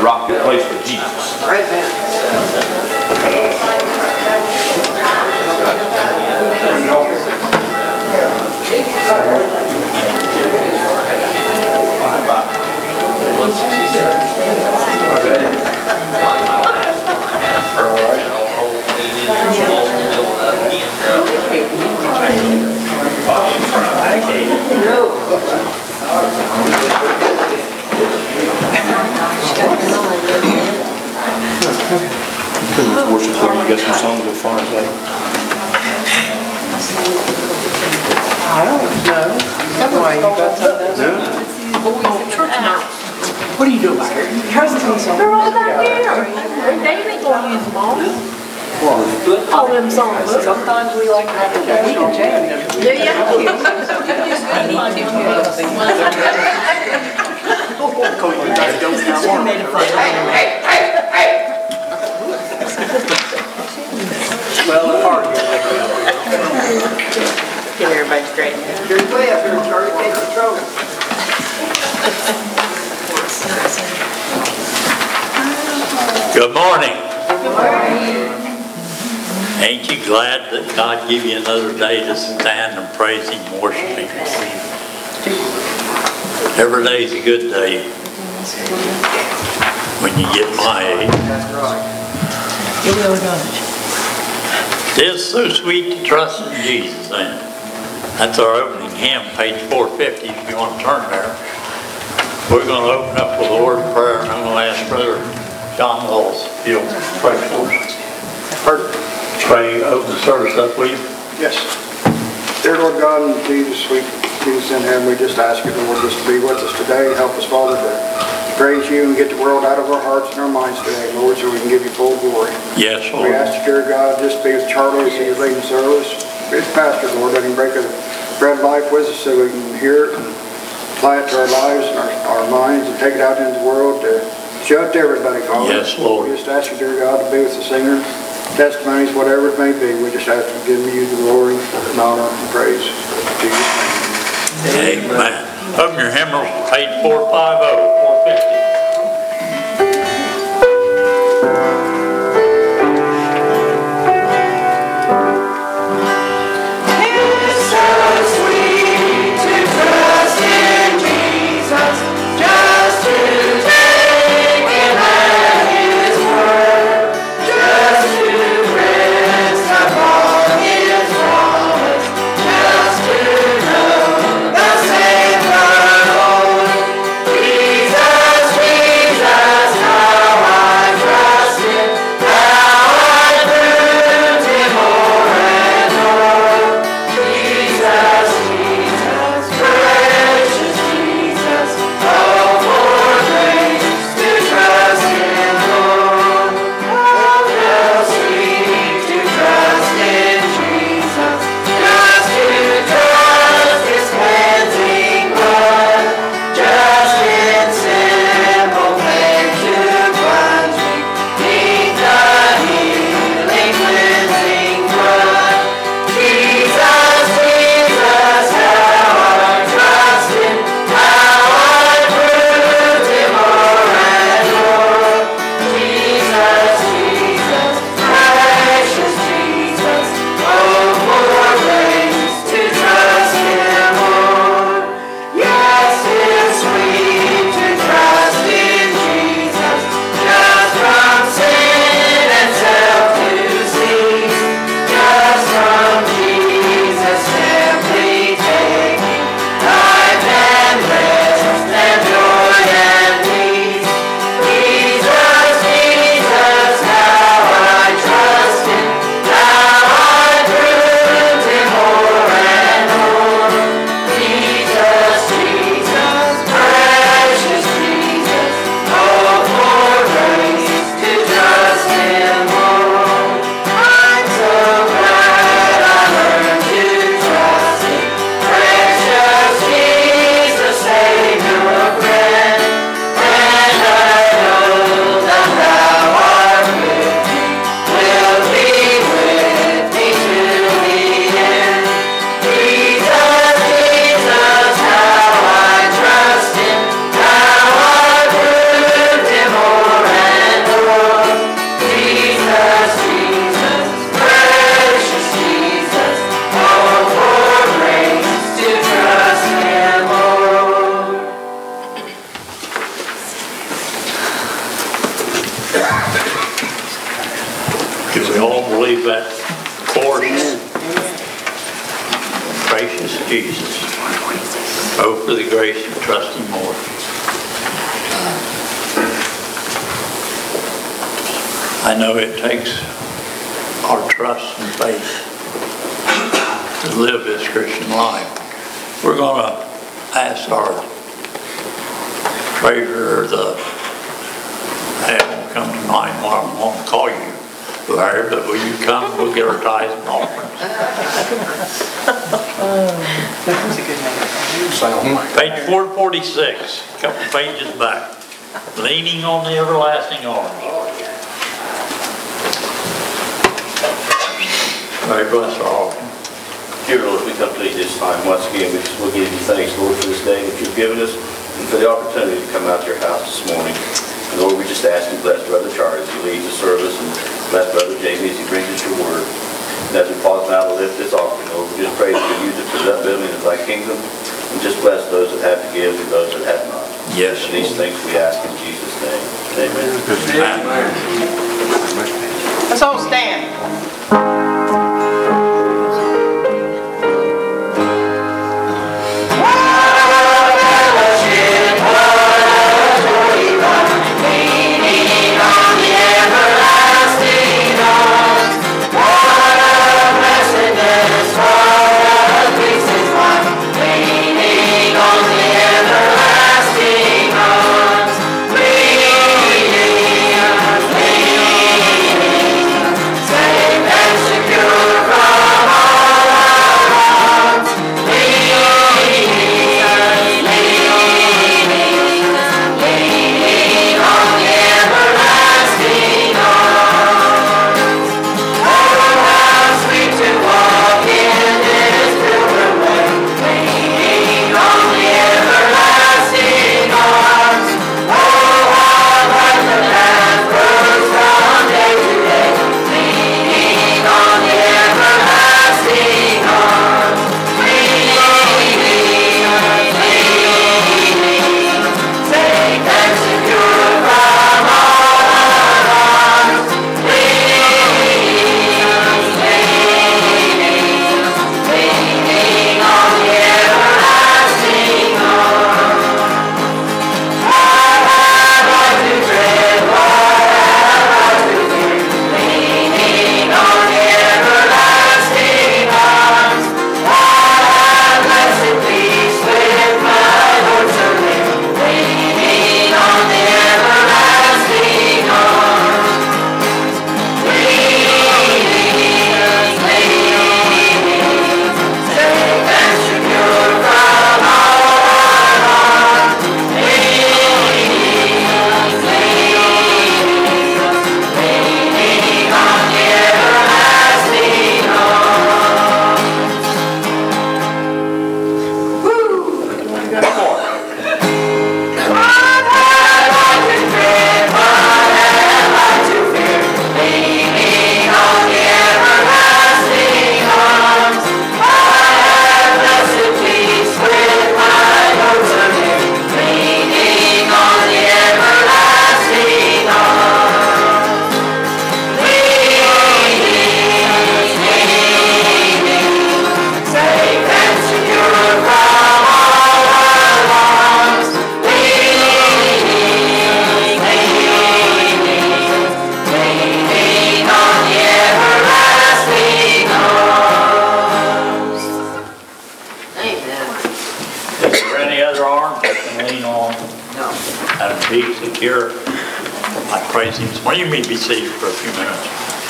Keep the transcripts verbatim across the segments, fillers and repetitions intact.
rock the place for Jesus. Right, man. Worship there, you got some songs as far as that? I don't know. Why you got something? Yeah. Oh, church now. What are you doing back here? They're all back here. David gonna use them all. All them songs. Sometimes we like to have a jam. We can jam them. Do you? Well, it's hard. Get everybody straight. You're way up here, Charlie. Take control. Good morning. Good morning. Ain't you glad that God gave you another day to stand and praise Him, worship Him? Every day's a good day when you get my age. That's right. You really got it. It's so sweet to trust in Jesus, ain't it? That's our opening hymn, page four fifty, if you want to turn there. We're going to open up with a word of prayer, and I'm going to ask Brother John Walls if he'll pray for us. Pray, open the service up, will you? Yes. Dear Lord God and Jesus, we, Jesus in heaven, we just ask you, Lord, just to be with us today. Help us, Father, to praise you and get the world out of our hearts and our minds today, Lord, so we can give you full glory. Yes, Lord. We ask you, dear God, just be with Charlie as he is leading service. Be his pastor, Lord, let him break a bread of life with us so we can hear it and apply it to our lives and our, our minds and take it out into the world to show it to everybody, Father. Yes, Lord. We just ask you, dear God, to be with the singers, testimonies, whatever it may be. We just ask to give you the glory and honor and praise. In Jesus' name. Amen. Open your hymnals, page four fifty, four fifty. Jesus hope for the grace to trust Him more. I know it takes our trust and faith to live this Christian life. We're going to ask our treasurer, the, I won't come to mind what I'm going to call you, Larry, but will you come? We'll get our tithes and offerings. Page four forty-six, a couple pages back. Leaning on the everlasting arms. Very bless our offering. Dear Lord, we come to you this time. Once again, we just will give you thanks, Lord, for this day that you've given us and for the opportunity to come out to your house this morning. And Lord, we just ask you to bless Brother Charlie as he leads the service, and bless Brother Jamie as he brings us your word. And as we pause now to lift this offering, Lord, we just pray that you use it for the building of thy kingdom, and just bless those that have to give and those that have not. Yes. And these things we ask in Jesus' name. Amen. Amen. Let's all stand. Well, you may be seated for a few minutes.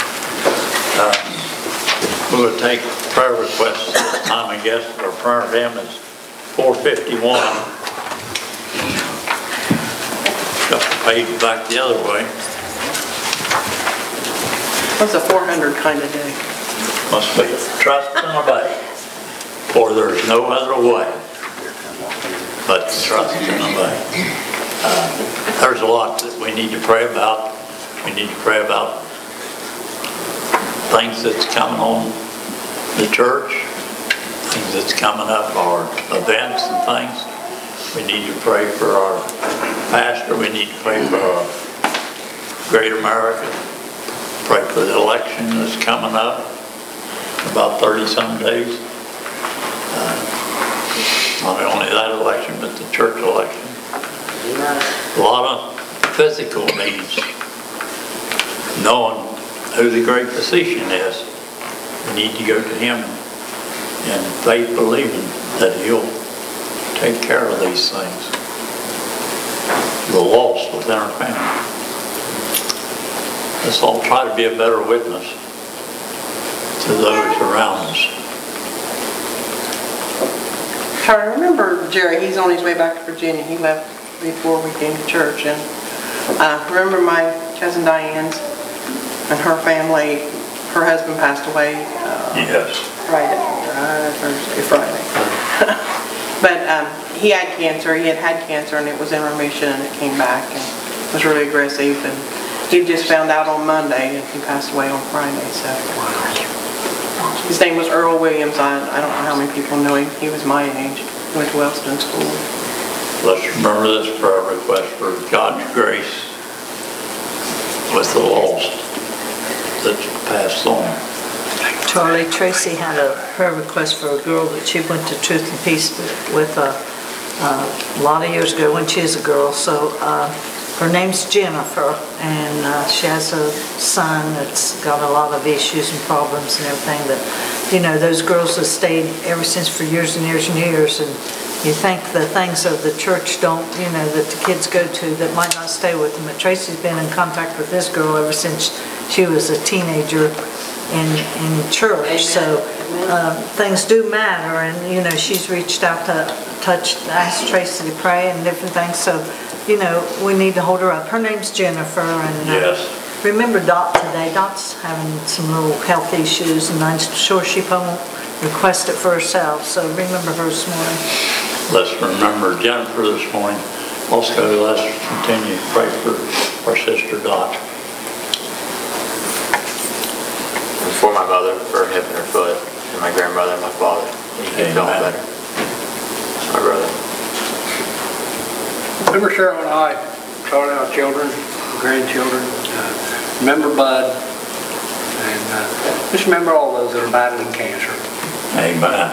Uh, we're going to take prayer requests this time, I guess. Our prayer of hymn is four fifty-one. Couple pages back the other way. What's a four hundred kind of day? Must be trust and obey, for there is no other way but to trust and obey. Uh, there's a lot that we need to pray about. We need to pray about things that's coming on the church, things that's coming up, our events and things. We need to pray for our pastor. We need to pray for our great America. Pray for the election that's coming up in about thirty some days. Uh, not only that election, church election. A lot of physical needs. Knowing who the great physician is, we need to go to him in faith, believing that he'll take care of these things. The lost within our family. Let's all try to be a better witness to those around us. I remember Jerry, he's on his way back to Virginia. He left before we came to church. And I uh, remember my cousin Diane's and her family, her husband passed away uh, yes. Friday, uh, Thursday, Friday. But um, he had cancer. He had had cancer and it was in remission and it came back and was really aggressive. And he just found out on Monday and he passed away on Friday. So his name was Earl Williams. I, I don't know how many people knew him. He was my age. He went to Wellston School. Let's remember this prayer request for God's grace with the lost that's passed on. Charlie Tracy had a prayer request for a girl that she went to Truth and Peace with a, a lot of years ago when she was a girl. So uh, her name's Jennifer, and uh, she has a son that's got a lot of issues and problems and everything. But you know, those girls have stayed ever since for years and years and years. And you think the things of the church don't, you know, that the kids go to that might not stay with them. But Tracy's been in contact with this girl ever since she was a teenager in in church. Amen. So uh, things do matter, and you know, she's reached out to touch, ask Tracy to pray and different things. So you know, we need to hold her up. Her name's Jennifer, and uh, yes. Remember Dot today. Dot's having some little health issues, and I'm sure she won't request it for herself. So remember her this morning. Let's remember Jennifer this morning. Also, let's continue to pray for our sister Dot. And for my mother, for her hip and her foot, and my grandmother and my father. You can feel better. My brother. Remember Cheryl and I, taught our children, grandchildren, uh, remember Bud, and uh, just remember all those that are battling cancer. Amen.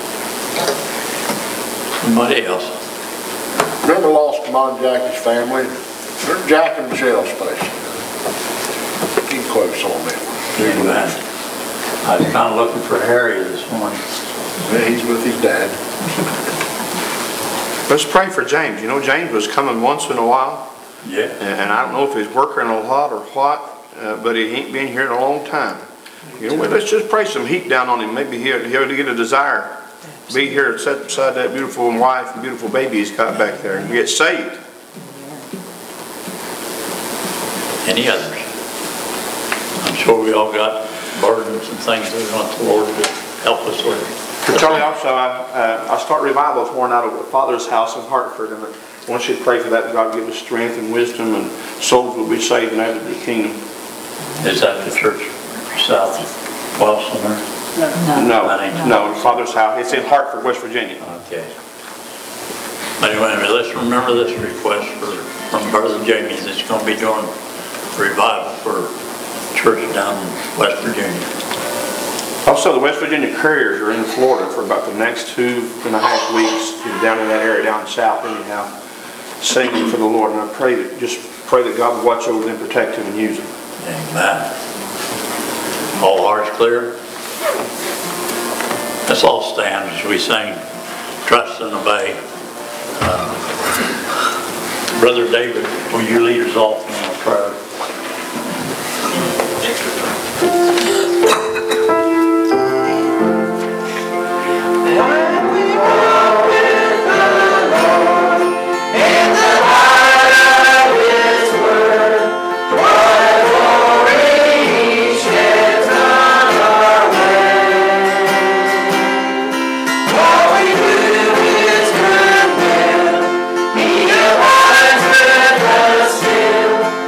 Somebody else. Remember lost Mom Jackie's family? They're Jack and Michelle's place. Keep close on them. Amen. I was kind of looking for Harry this morning. Yeah, he's with his dad. Let's pray for James. You know, James was coming once in a while. Yeah. And, and I don't know if he's working a lot or what, uh, but he ain't been here in a long time. You know, let's just pray some heat down on him. Maybe he'll, he'll get a desire. Be here and sit beside that beautiful wife and beautiful baby he's got back there and get saved. Any others? I'm sure we all got burdens and things that we want the Lord to help us with. For Charlie, also, I, uh, I start revival tomorrow night over at Father's house in Hartford, and I want you to pray for that. God give us strength and wisdom, and souls will be saved and added to the kingdom. Is that the church south of Boston? Or? No, no, no, Father's house. It's in Hartford, West Virginia. Okay. Anyway, let's remember this request for, from Brother Jamie that's going to be doing revival for church down in West Virginia. Also, the West Virginia Couriers are in Florida for about the next two and a half weeks, down in that area, down south anyhow, singing for the Lord. And I pray that, just pray that God will watch over them, protect them, and use them. Amen. All hearts clear? Let's all stand as we sing Trust and Obey. Uh, Brother David, will you lead us off in a prayer? Still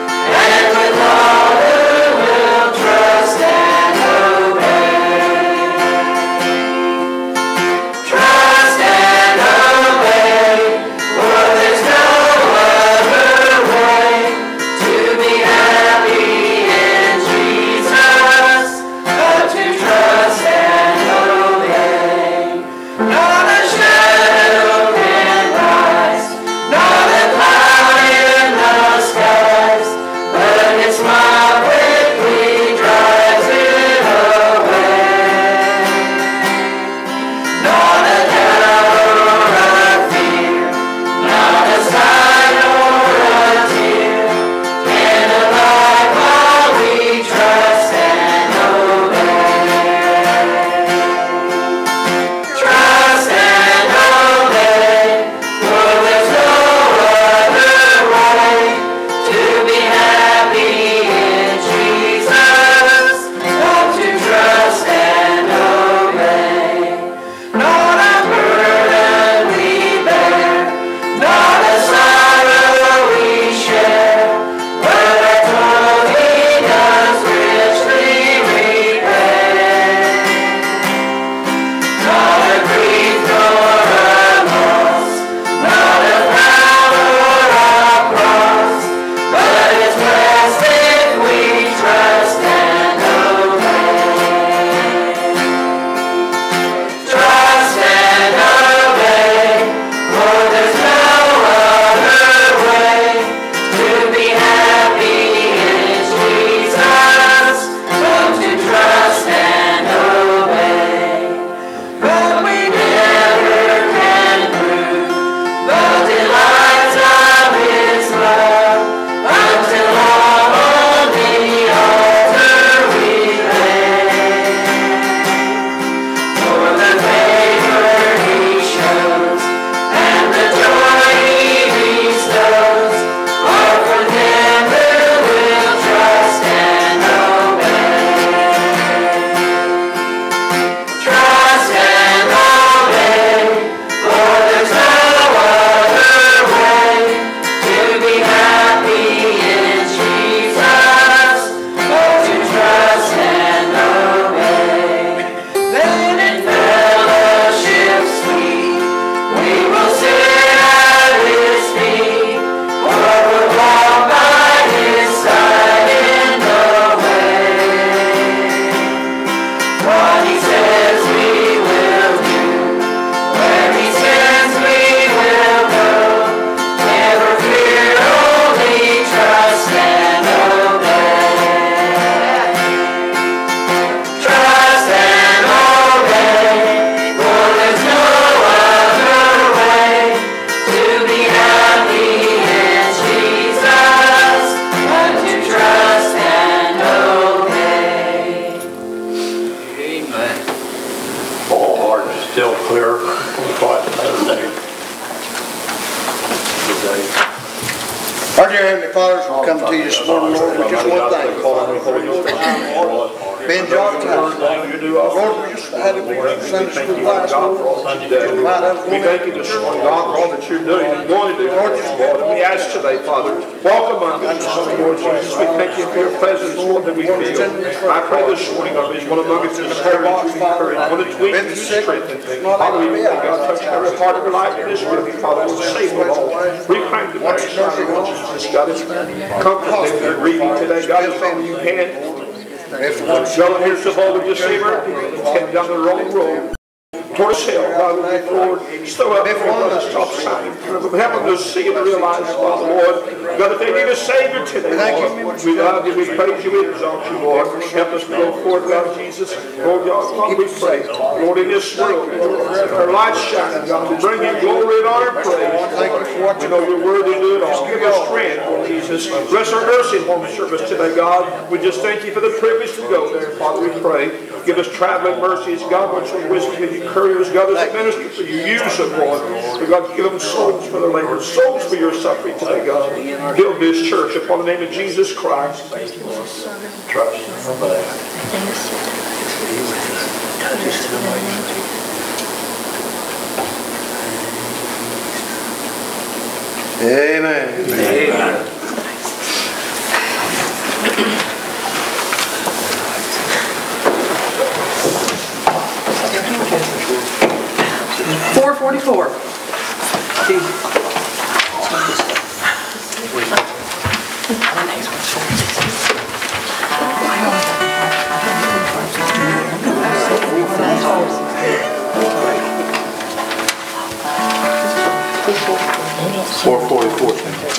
Our dear Heavenly Father, as we come to you this morning, Lord, we just want to thank you, Father, for your time, Lord. Being John time, Lord, we just had a big Sunday school class, Lord. We thank you this morning, God, for all that you're doing and going to do, Lord, Lord. And we ask today, Father, welcome among us, Lord Jesus. We thank you for your presence, Lord, that we feel. I pray this morning, God, there's one among us in the prayer box, Father, one of the tweets and strengthen. Father, we thank God, touch every heart, every life in this room, Father, Lord, save them all. We thank you, Lord Jesus, God, is comfort them that are grieving today. God, is only you can. Go here's the bold deceiver, head down the wrong road. Towards hell, God, Lord, still up there, God, stop signing. Help them to see and realize, Father, Lord, God, that they need a Savior today, Lord. We love you, we praise you, we exalt you, Lord. Help us go forward, God, Jesus. Lord, God, Father, we pray, Lord, in this world, our lights shining, God, we bring you glory and honor and praise. We know you're worthy to do it all. Give us strength, Lord Jesus. Bless our nursing home service today, God. We just thank you for the privilege to go there, Father, we pray. Give us traveling mercies, God, much for wisdom and encouragement, God, as a minister for you. Use them, Lord. For God, give them souls for their labor, souls for your suffering today, God. Build this church upon the name of Jesus Christ. Thank you, Lord. Trust. Amen. Amen. four forty-four. four forty-four.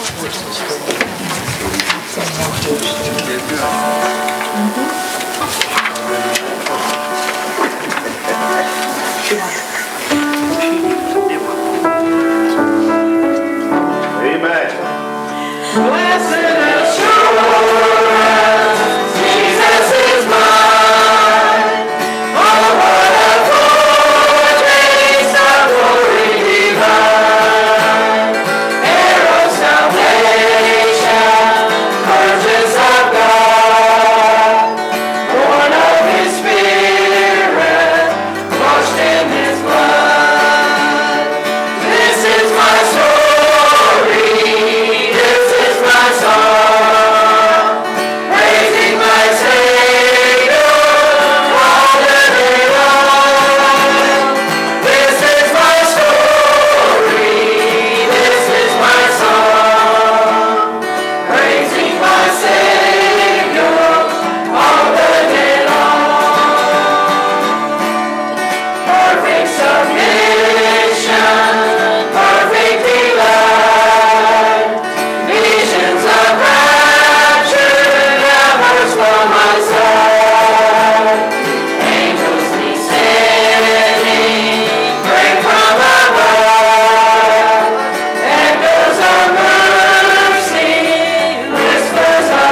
Amen. Blessed assurance, Jesus is mine. Oh, what a foretaste of glory divine. Heir of salvation, purchase of God, born of His Spirit, washed in His blood. This is my story. This is my song, praising my Savior all the day long. This is my story. This is my song, praising my Savior all the day long. Perfect submission, perfect delight. Visions of rapture never slow my sight. Angels descending, bring from above. Echoes of mercy, whispers of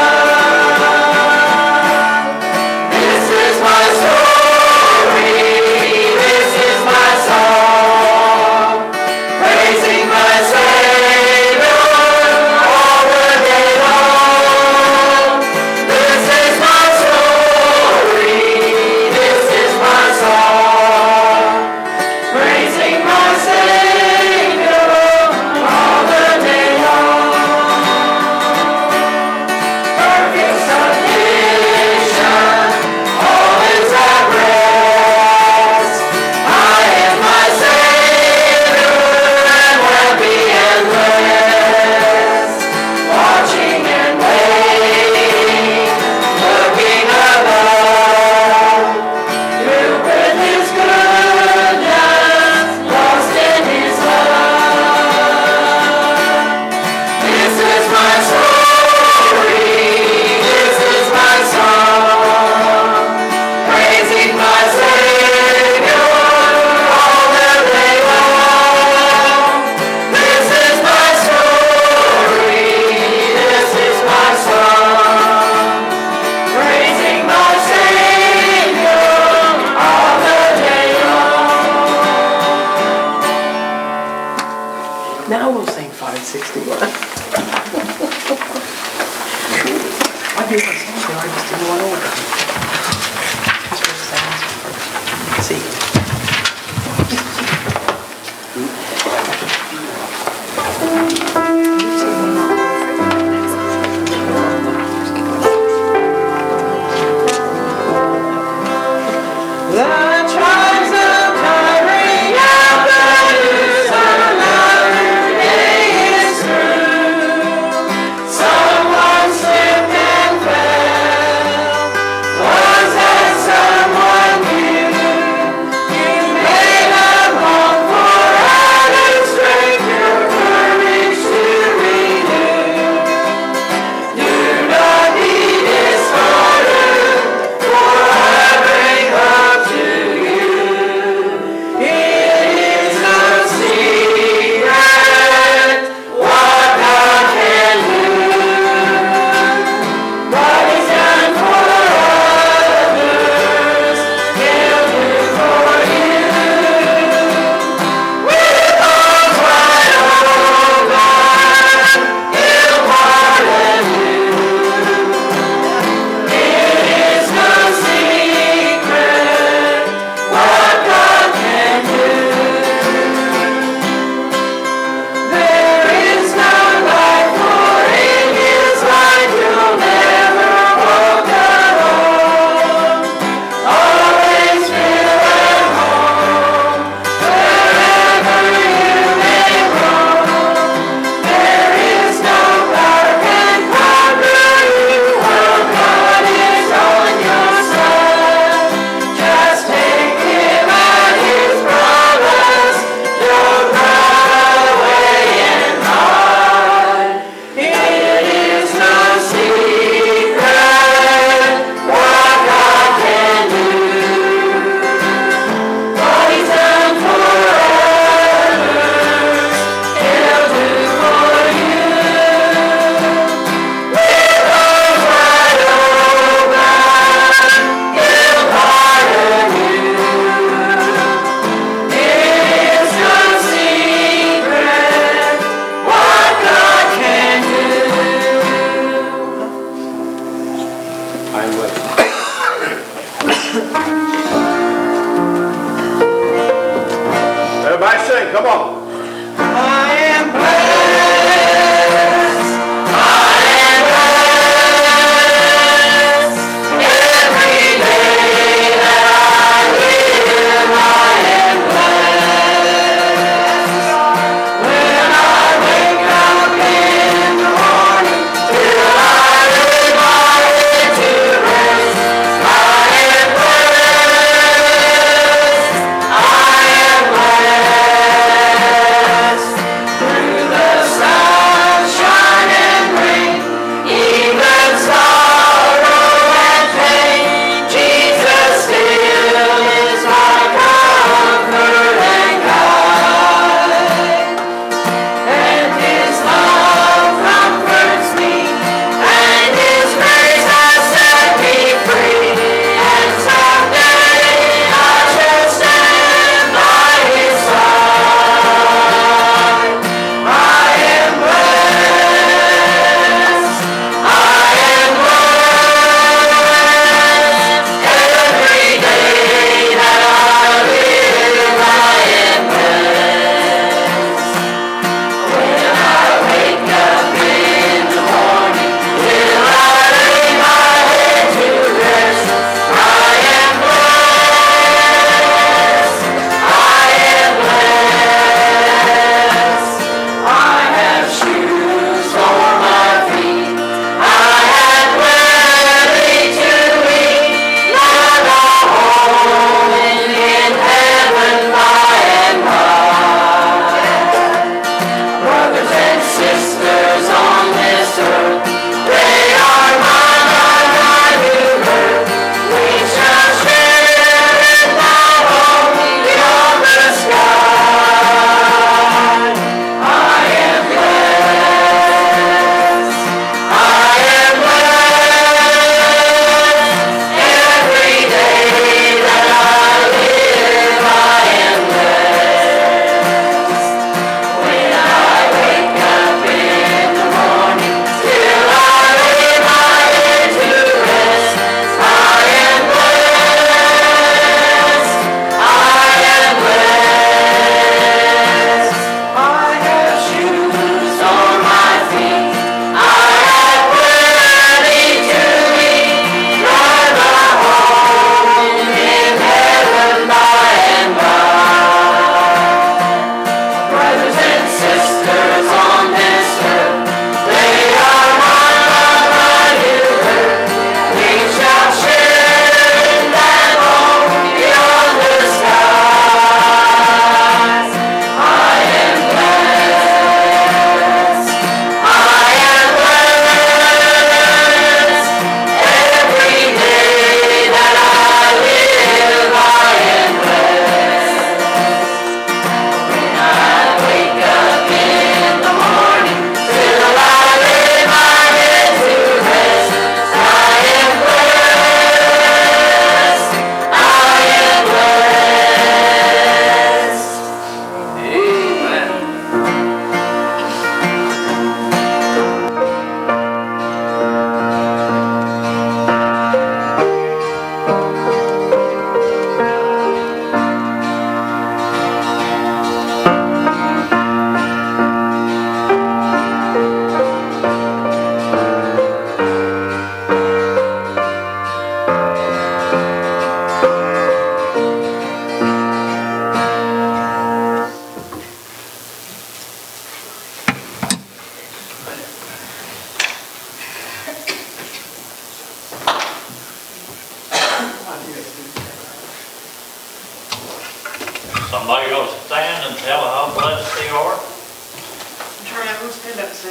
love. This is my story. This is my song, praising my Savior all the day long. This is my story. This is my song, praising my Savior all the day long. Perfect submission, all is at rest. I am my Savior and happy and blessed, watching and waiting, looking above, filled with His goodness, lost in His love. This is my story. This is my song, praising my Savior all the day long. This is my story. This is my song, praising my Savior all the day long. Now we'll sing five sixty-one. I do my song, so I just didn't want to order. That's what it sounds. See.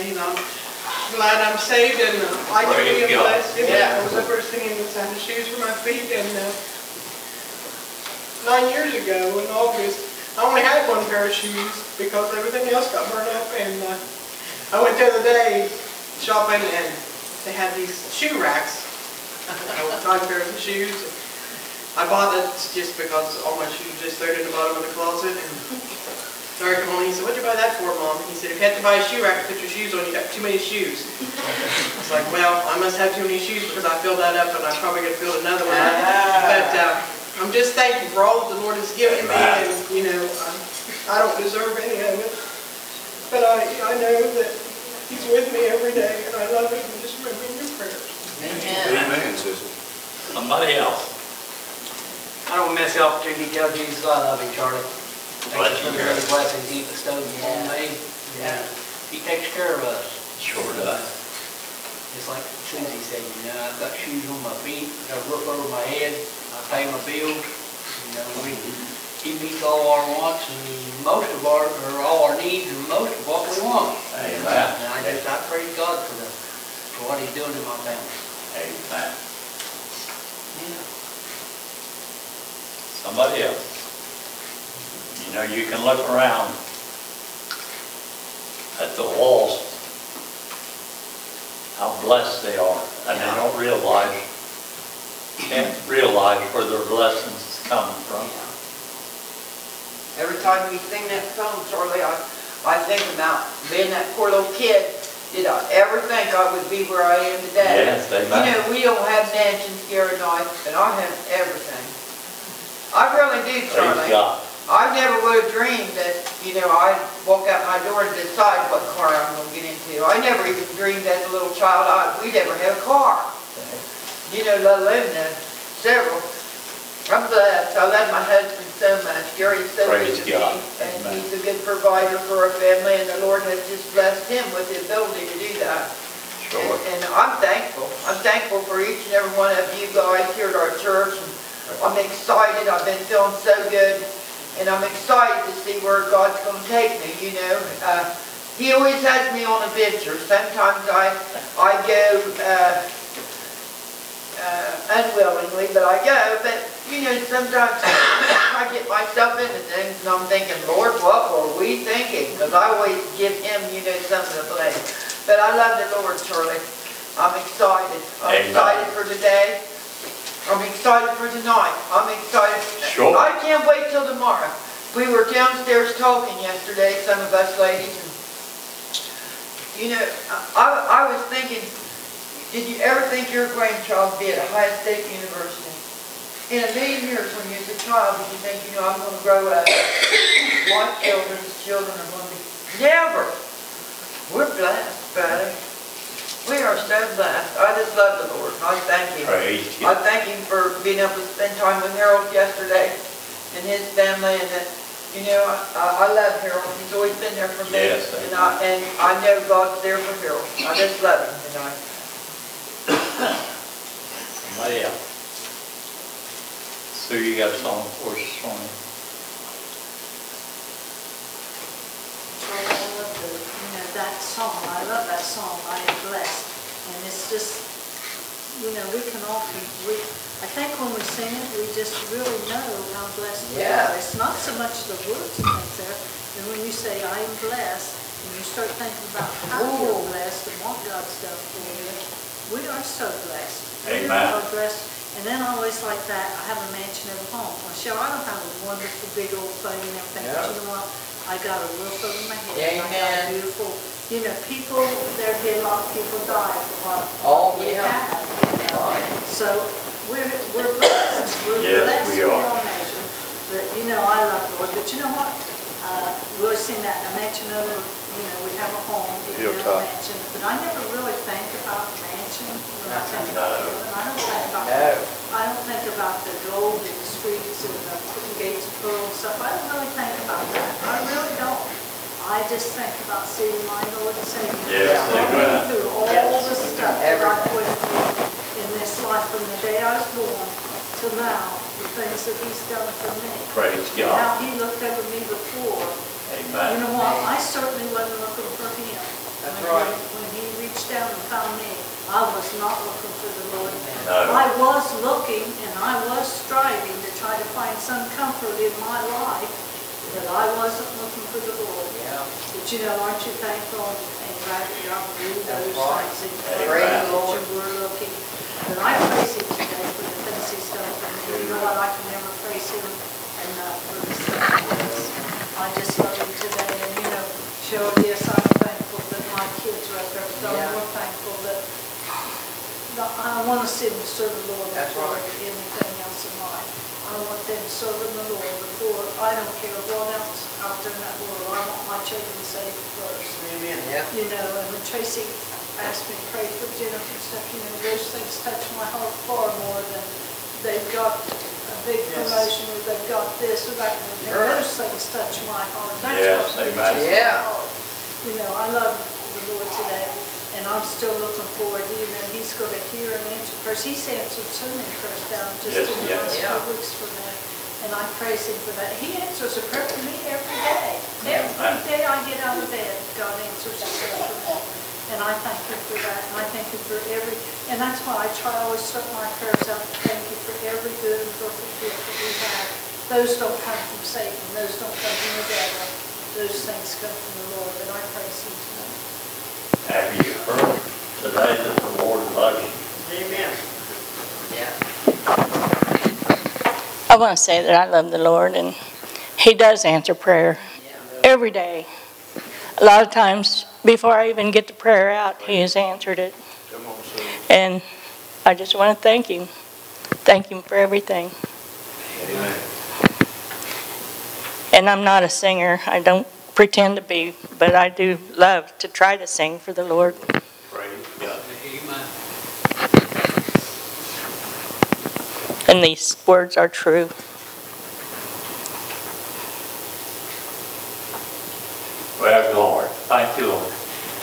families. I'm glad I'm saved and uh, like to Praise be God. blessed. Yeah. I was the first thing in the time of shoes for my feet, and uh, nine years ago in August, I only had one pair of shoes because everything else got burned up, and uh, I went the other day shopping and they had these shoe racks. Nine pairs of shoes. I bought it just because all my shoes just stayed in the bottom of the closet. And Larry came home and he said, "What'd you buy that for, Mom?" He said, "If you had to buy a shoe rack to put your shoes on, you got too many shoes." I was like, well, I must have too many shoes because I filled that up and I'm probably going to fill another one. But uh, I'm just thankful for all that the Lord has given me, and you know, I, I don't deserve any of it. But I, I know that He's with me every day, and I love Him, and just remember in your prayers. Amen, sister. Somebody else. I don't miss the opportunity to tell Jesus I love him, Charlie. Bless Thank you you, for the blessings he bestowed upon me. Yeah. He takes care of us. Sure does. Just like Susie said, you know, I've got shoes on my feet, I've got a roof over my head, I pay my bills. You know, we, he meets all our wants and most of our, or all our needs and most of what we want. Amen. And I just, I praise God for the, for what he's doing in my family. Amen. Yeah. Somebody else. You know, you can look around at the walls, how blessed they are, and they don't realize, can't realize where their blessings is coming from. Every time we sing that song, Charlie, I, I think about being that poor little kid. Did I ever think I would be where I am today? Yes, amen. You know, we don't have mansions here at night, and I have everything. I really do, Charlie. Praise God. I never would have dreamed that, you know, I'd walk out my door and decide what car I'm going to get into. I never even dreamed as a little child I, we'd ever have a car. You know, let alone uh, several. I'm blessed. I love my husband so much. Gary's so Praise good to God. me. And Amen. he's a good provider for our family, and the Lord has just blessed him with the ability to do that. Sure. And, and I'm thankful. I'm thankful for each and every one of you guys here at our church. And I'm excited. I've been feeling so good. And I'm excited to see where God's going to take me, you know. Uh, he always has me on adventures. Sometimes I, I go uh, uh, unwillingly, but I go. But, you know, sometimes I get myself into things and I'm thinking, Lord, what were we thinking? Because I always give him, you know, something to blame. But I love the Lord, Charlie. I'm excited. I'm Amen. excited for today. I'm excited for tonight. I'm excited. Sure. I can't wait till tomorrow. We were downstairs talking yesterday, some of us ladies, and you know, I, I was thinking, did you ever think your grandchild would be at Ohio State University? In a million years when you was a child, did you think, you know, I'm going to grow up, my children's children are going to be, never. We're blessed, buddy. We are so blessed. I just love the Lord. I thank Him. Praise I God. thank Him for being able to spend time with Harold yesterday and his family, and that, you know, I, I love Harold. He's always been there for me. Yes, and, I, and I know God's there for Harold. I just love Him tonight. Somebody else. Sue, you got a song for us this morning? I love the, you know, that song. I love that song. I am blessed. And it's just, you know, we can often, we, I think when we sing it, we just really know how blessed we Yeah. are. It's not so much the words that make there, and when you say, I am blessed, and you start thinking about how Ooh. you're blessed and what God's done for you, we are so blessed. We Amen. are blessed. And then I always like that, I have a mansion at home. Well, sure, I don't have a wonderful big old thing and everything, but you know what? I got a roof over my head. I got Amen. a beautiful, you know, people, there'd be a lot of people die for what Oh, we yeah. have. You know? So we're, we're blessed. We're Yes, blessed we are. beyond measure. But, you know, I love the Lord. But you know what? Uh, we always sing that in a mansion over, you know, we have a home, we have a Hilltop. mansion. But I never really think about the mansion when I think No. about it. I don't think about No. I don't think about the gold in the streets and the gates of pearl and stuff. I don't really think about that. I really don't. I just think about seeing my Lord and Savior. Yes, Walking amen. through all Yes. the stuff that I went through in this life from the day I was born to now, the things that He's done for me. Praise And God. how He looked over me before. You Amen. know what? I certainly wasn't looking for Him when Right. when he reached out and found me, I was not looking for the Lord. No. I was looking and I was striving to try to find some comfort in my life, but I wasn't looking for the Lord. Yeah. But you know, aren't you thankful and glad that God knew those right. things Praise and the that Lord. you were looking. But I praise Him today for the things He's done for me. You know what? I can never praise Him enough for the stuff He does. I just love Him today. And you know, Cheryl, yes, I'm thankful that my kids are up there, but I'm Yeah. more thankful that that I want to see them serve the Lord That's before right. anything else in life. I want them serving the Lord before, I don't care what else out there in that world. I want my children saved first. Amen. Yeah. You know, and when Tracy asked me to pray for Jennifer and stuff, you know, those things touch my heart far more than they've got a big Yes. promotion or they've got this or that. And Sure. those things touch my heart. That's Yes, what touches amen. my Yeah. heart. You know, I love the Lord today, and I'm still looking forward to, you know, He's going to hear and answer prayers. He's answered so many prayers down just Yes, in the yes. last Yeah. few weeks for me. And I praise Him for that. He answers a prayer for me every day. Every day I get out of bed, God answers a prayer for me. And I thank Him for that. And I thank Him for every, and that's why I try to always start my prayers out. Thank you for every good and perfect gift that we have. Those don't come from Satan. Those don't come from the devil. Those things come from the Lord. And I praise Him tonight. Have you heard today that the Lord loves you? Amen. Yeah. I want to say that I love the Lord, and He does answer prayer every day. A lot of times, before I even get the prayer out, He has answered it. Come on, son. And I just want to thank Him. Thank Him for everything. Amen. And I'm not a singer. I don't pretend to be, but I do love to try to sing for the Lord. Praise God. Amen. And these words are true. Well, Lord, thank you, Lord.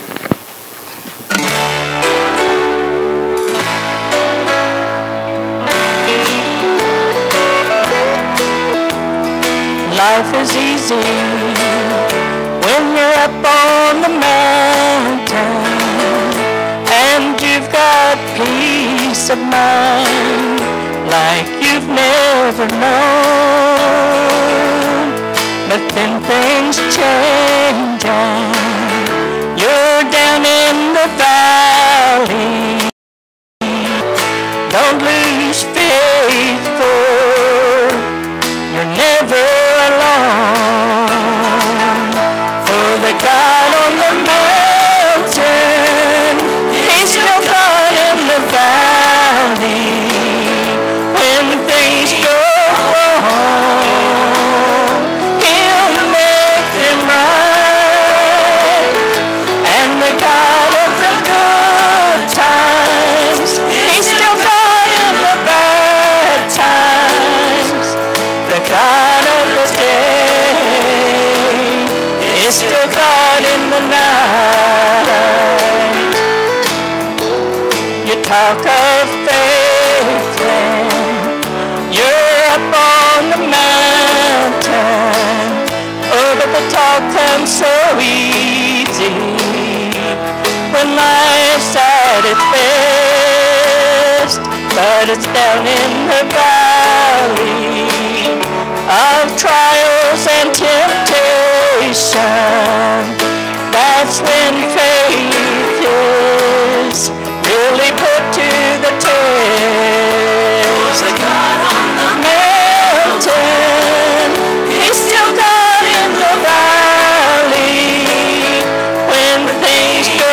Life is easy when you're up on the mountain and you've got peace of mind like you've never known. But then things change and you're down in the valley. Don't lose faith, for you're never alone. For the God on the mountain, He's still God in the valley. When things go wrong, He'll make them right. And the God of the good times, He's still God in the bad times. The God of the day is still God in the night. You talk of faith when you're up on the mountain. Oh, but the talk comes so easy when life's at its best. But it's down in the valley of trials and temptation. That's when faith is really put to the test. The God on the mountain, He's still God in the valley. When things go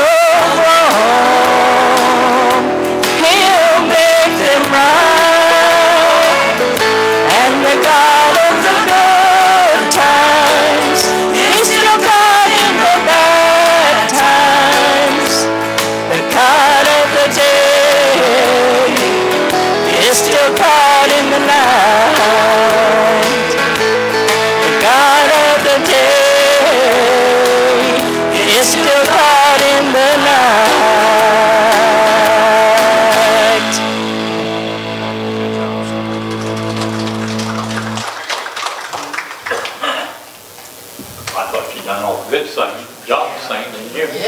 wrong, He'll make them right. And the God of the good times, He's still God in the bad times. The God of the day is still God in the night. The God of the day is still God in the night. I thought you done all good singing, job singing, didn't you? Yeah, that's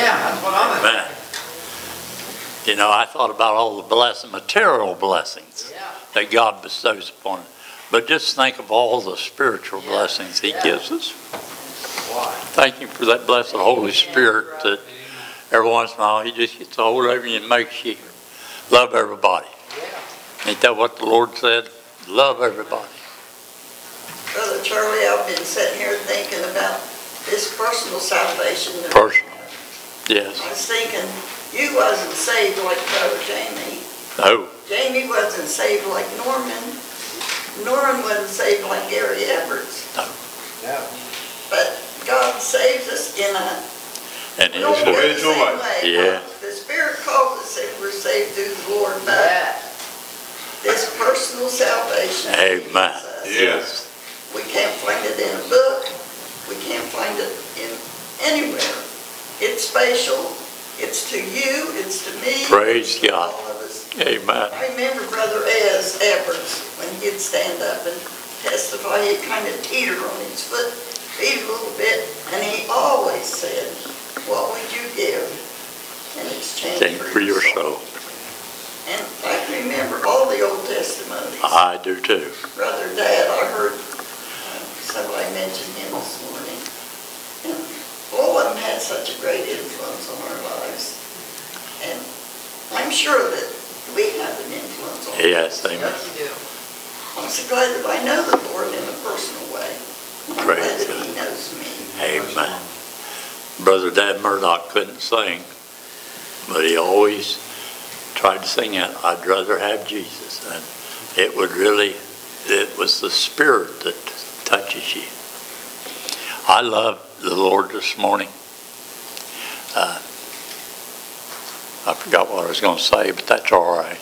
Amen. You know, I thought about all the blessing, material blessings that God bestows upon us. But just think of all the spiritual blessings He gives us. Thank you for that blessed Holy Spirit that every once in a while He just gets a hold of you and makes you love everybody. Ain't that what the Lord said? Love everybody. Brother Charlie, I've been sitting here thinking about this personal salvation. Personal, yes. I was thinking, you wasn't saved like Brother Jamie. No. Jamie wasn't saved like Norman. Norman wasn't saved like Gary Everts. No. No. But God saves us in a and individual way. way. Yeah. The Spirit calls us and we're saved through the Lord, but yeah. This personal salvation. Amen. Yes. We can't find it in a book. We can't find it in anywhere. It's spatial. It's to you. It's to me. Praise God. All of us. Amen. I remember Brother Ez Everts when he'd stand up and testify. He'd kind of teeter on his foot, feet a little bit, and he always said, "What would you give in exchange Thank for your soul?" And I remember all the Old Testimonies. I do too. Brother Dad, I heard uh, somebody mention him this morning. And all of them had such a great influence on our lives. And I'm sure that we have an influence on them. Yes, amen. Yes, you do. I'm so glad that I know the Lord in a personal way. I'm Praise glad that God. He knows me. Amen. Brother Dad Murdoch couldn't sing, but he always tried to sing it, "I'd rather have Jesus." And it would really, it was the Spirit that touches you. I love the Lord this morning. Uh, I forgot what I was going to say, but that's all right.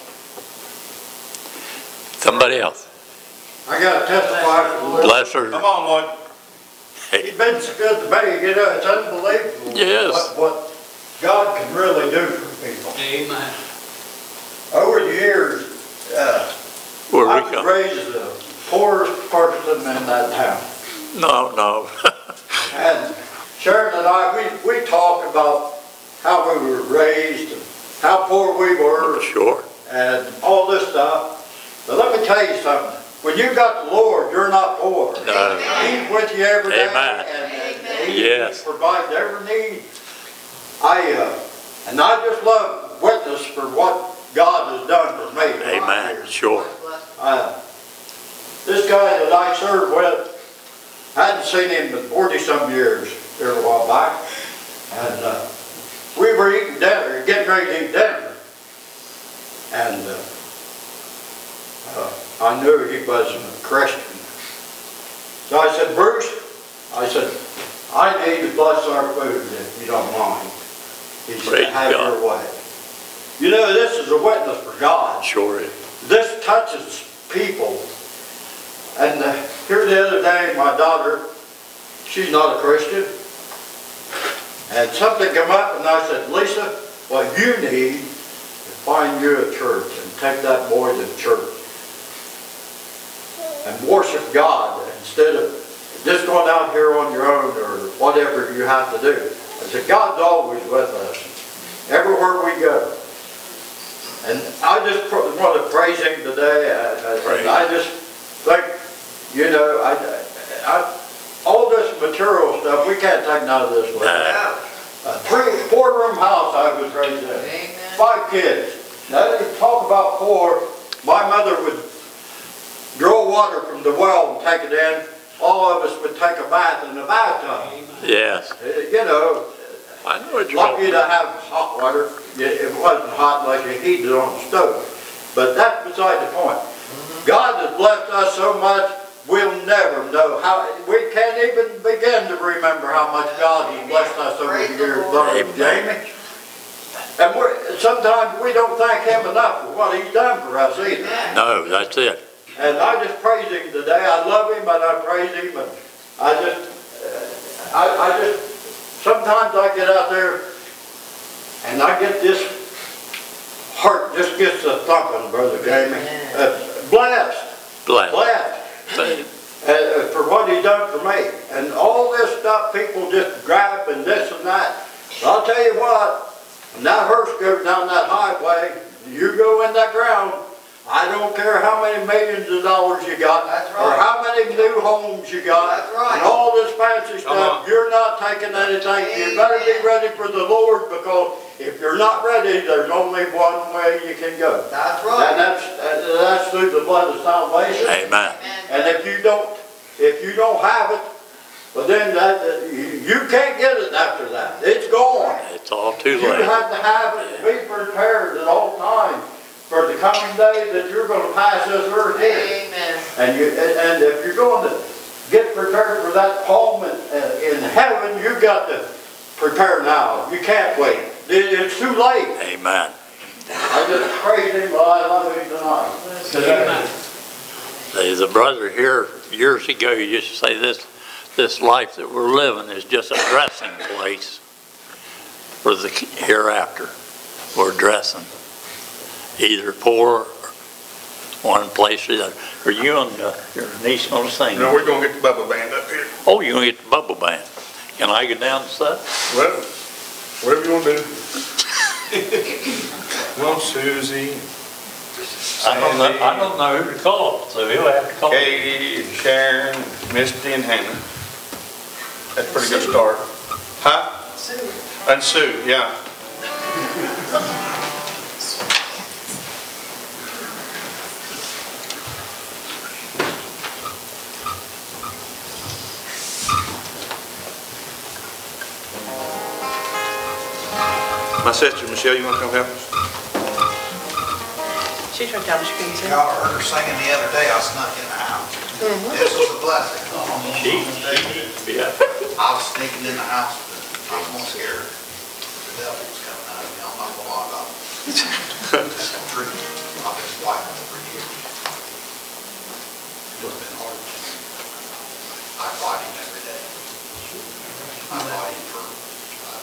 Somebody else. I got to testify for the Lord. Bless her. Come on, Lord. He's been so good to me, you know, it's unbelievable. Yes. What, what God can really do for people. Amen. Over the years, uh, Where I we was go? raised the poorest person in that town. No, no. And Sharon and I, we, we talk about how we were raised and how poor we were. Sure. And all this stuff. But let me tell you something. When you got the Lord, you're not poor. No. He's with you every day. Amen. And, and He Yes. provides every need. I, uh, and I just love witness for what God has done for me. Amen. Sure. Uh, this guy that I served with, I hadn't seen him in forty-some years here a while back. And uh, we were eating dinner, getting ready to eat dinner. And uh, uh, I knew he wasn't a Christian. So I said, "Bruce," I said, "I need to bless our food if you don't mind." He said, Praise "Have God. your way." You know, this is a witness for God. Sure is. This touches people. And uh, here the other day, my daughter, she's not a Christian, and something came up and I said, "Lisa, what you need is find you a church and take that boy to church and worship God instead of just going out here on your own or whatever you have to do." I said, "God's always with us, everywhere we go." And I just want to praise Him today. I, I, I just think, you know, I, I, all this material stuff, we can't take none of this with us. A three, four-room house I was raised in. Amen. Five kids. Now, they talk about poor. My mother would draw water from the well and take it in. All of us would take a bath in the bathtub. Yes. You know, I know what you're lucky to have hot water. It wasn't hot unless you heated it on the stove. But that's beside the point. God has blessed us so much, we'll never know how. We can't even begin to remember how much God has blessed us over the years, Brother Jamie. And we're, sometimes we don't thank Him enough for what He's done for us either. No, that's it. And I just praise Him today. I love Him and I praise Him. And I just, uh, I, I just, sometimes I get out there and I get this heart just gets a thumping, Brother Jamie. Uh, blessed. Blessed. Blessed. Uh, for what He's done for me. And all this stuff people just grab and this and that. But I'll tell you what, When that hearse goes down that highway, you go in that ground, I don't care how many millions of dollars you got, That's or right. how many new homes you got, That's right. and all this fancy Come stuff, on. you're not taking anything. You better be ready for the Lord, because if you're not ready, there's only one way you can go. That's And right. that's, and that's through the blood of salvation. Amen. And if you don't, if you don't have it, well then that, that- you, you can't get it after that. It's gone. It's all too You late. have to have it, be prepared at all times for the coming day that you're going to pass this earth here. Amen. And you, and and if you're going to get prepared for that home in, in heaven, you've got to prepare now. You can't wait. It- It's too late. Amen. I just praise him, but I love him tonight. Today. There's a brother here years ago, he used to say this, this life that we're living is just a dressing place for the hereafter. We're dressing, either poor, or one place or the other. Are you and uh, your niece gonna sing? No, we're gonna get the bubble band up here. Oh, you're gonna get the bubble band. Can I go down and stuff? Well, whatever you wanna do. Come on, Susie. I don't know, I don't know who to call, so he'll have to call. Katie, and Sharon, Misty, and Hannah. That's a pretty good start. Huh? Sue. And Sue, yeah. My sister, Michelle, you wanna come help us? She's from town, she couldn't sing. Y'all heard her singing the other day, I snuck in the house. This was a blessing. She, she needs to be up. I was sneaking in the house, but I was more scared. The devil was coming out of me, I'm not gonna lie about it. That's the truth. I've been fighting for years. It's been hard. I fight him every day. I fight him for, uh,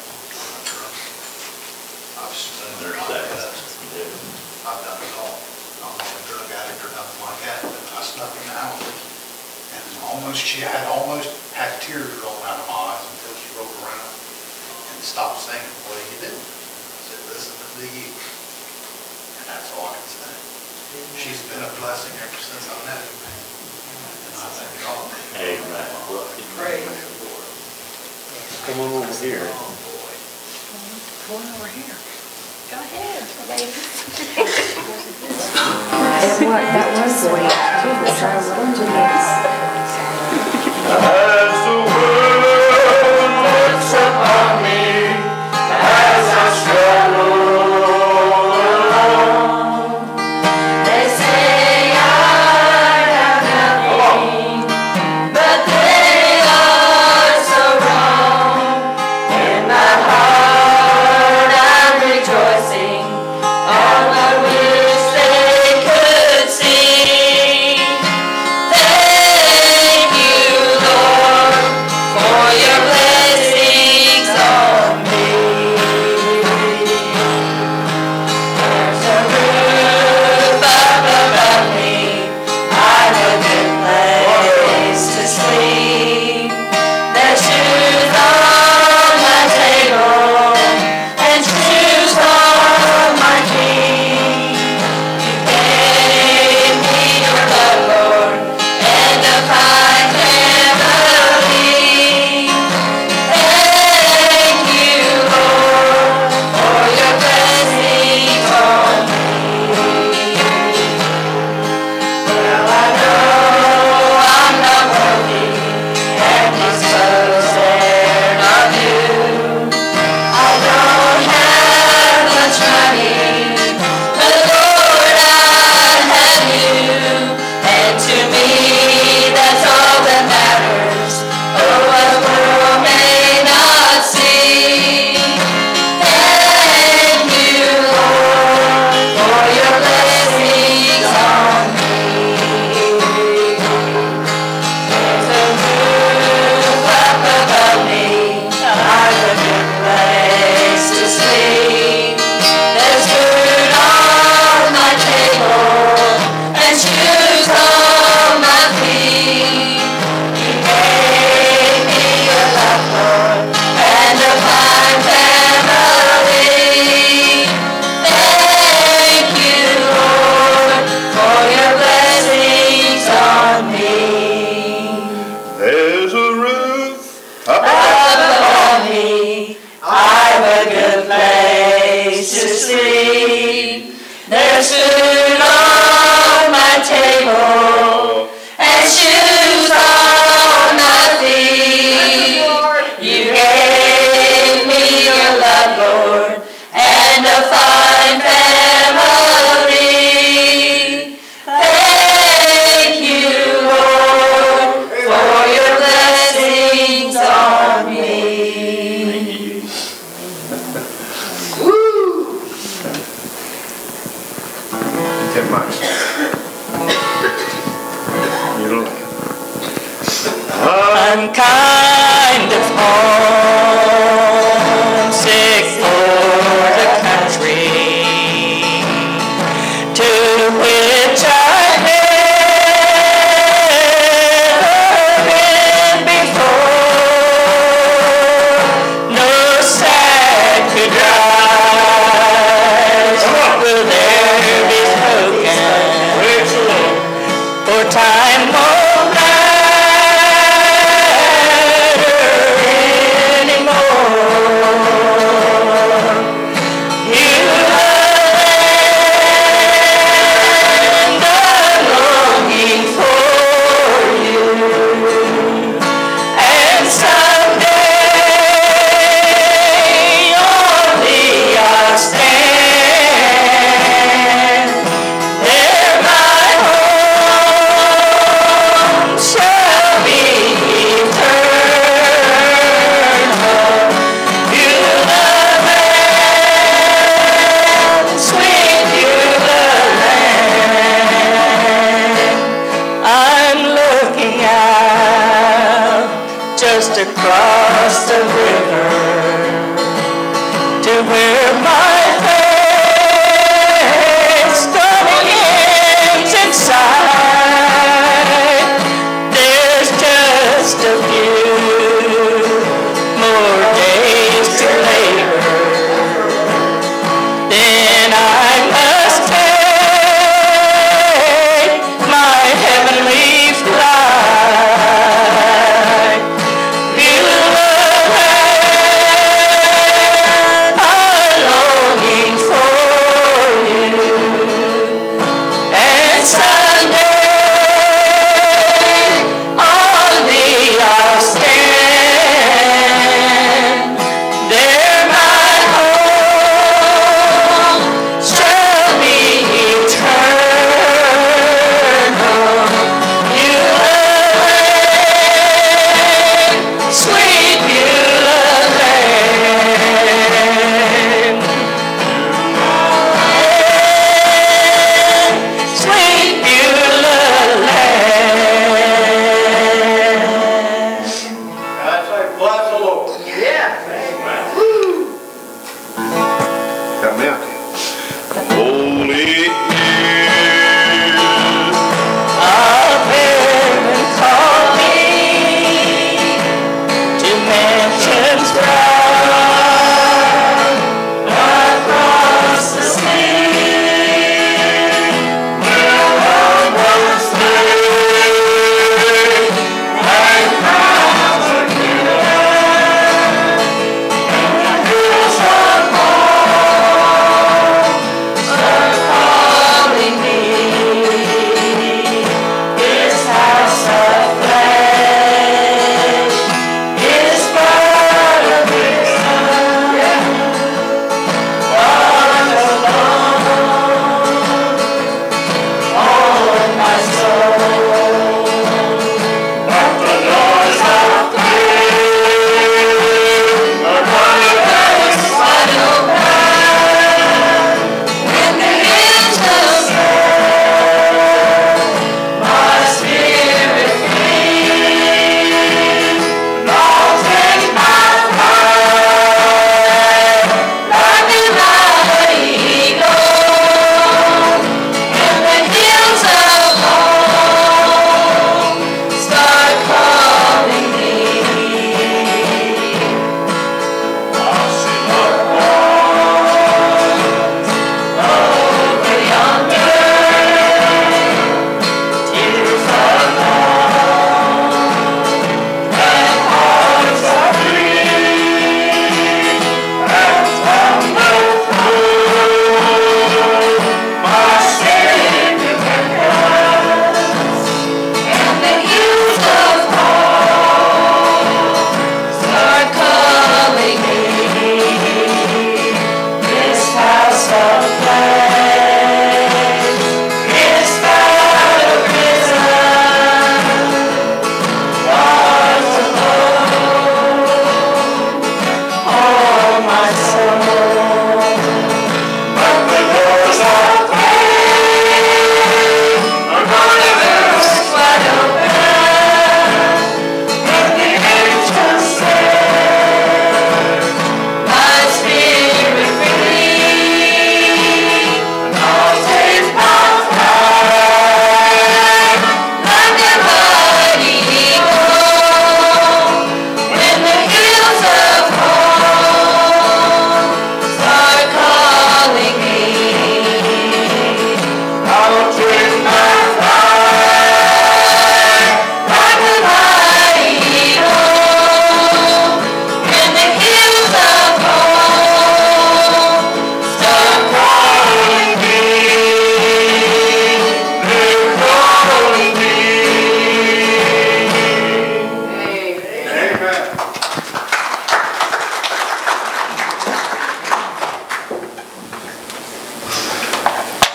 I've stood there, I've cussed. I've done it all. I'm not a drug addict or nothing like that, but I snuck in the house. And almost, she had almost had tears rolling out of my eyes until she rolled around and stopped singing. What do you do? I said, listen to you. And that's all I can say. She's been a blessing ever since I met her. And I thank God. Amen. Praise the Lord. Come on over here. Oh, boy. Come on over here. Go ahead, ladies. That was sweet. As the world looks upon me, as I stroll along, They say I have nothing, but they are so wrong. In my heart I'm rejoicing, all I wish they could see. Thank you, Lord. mics. You don't like it. I'm kind of homesick for the country to which I've never been before. No sad goodbyes will there be spoken, for time won't matter anymore. You land, I'm longing for you, and someday only I'll stand there. My home shall be eternal. Beulah land, sweet Beulah land. I'm looking out just across the river to where my faith's going ends inside. There's just a few more days to labor, then I must take my heavenly flight. Beulah land, I'm longing for you, and someday only I'll stand there. My home shall be eternal. Beulah land, sweet Beulah land. Sweet Beulah land. I say, bless the Lord. Yeah. Got me out there. Holy Our parents called me to mansions bright across the sea, where love was made and crowns are given, and the hills are born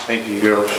Thank you, girls.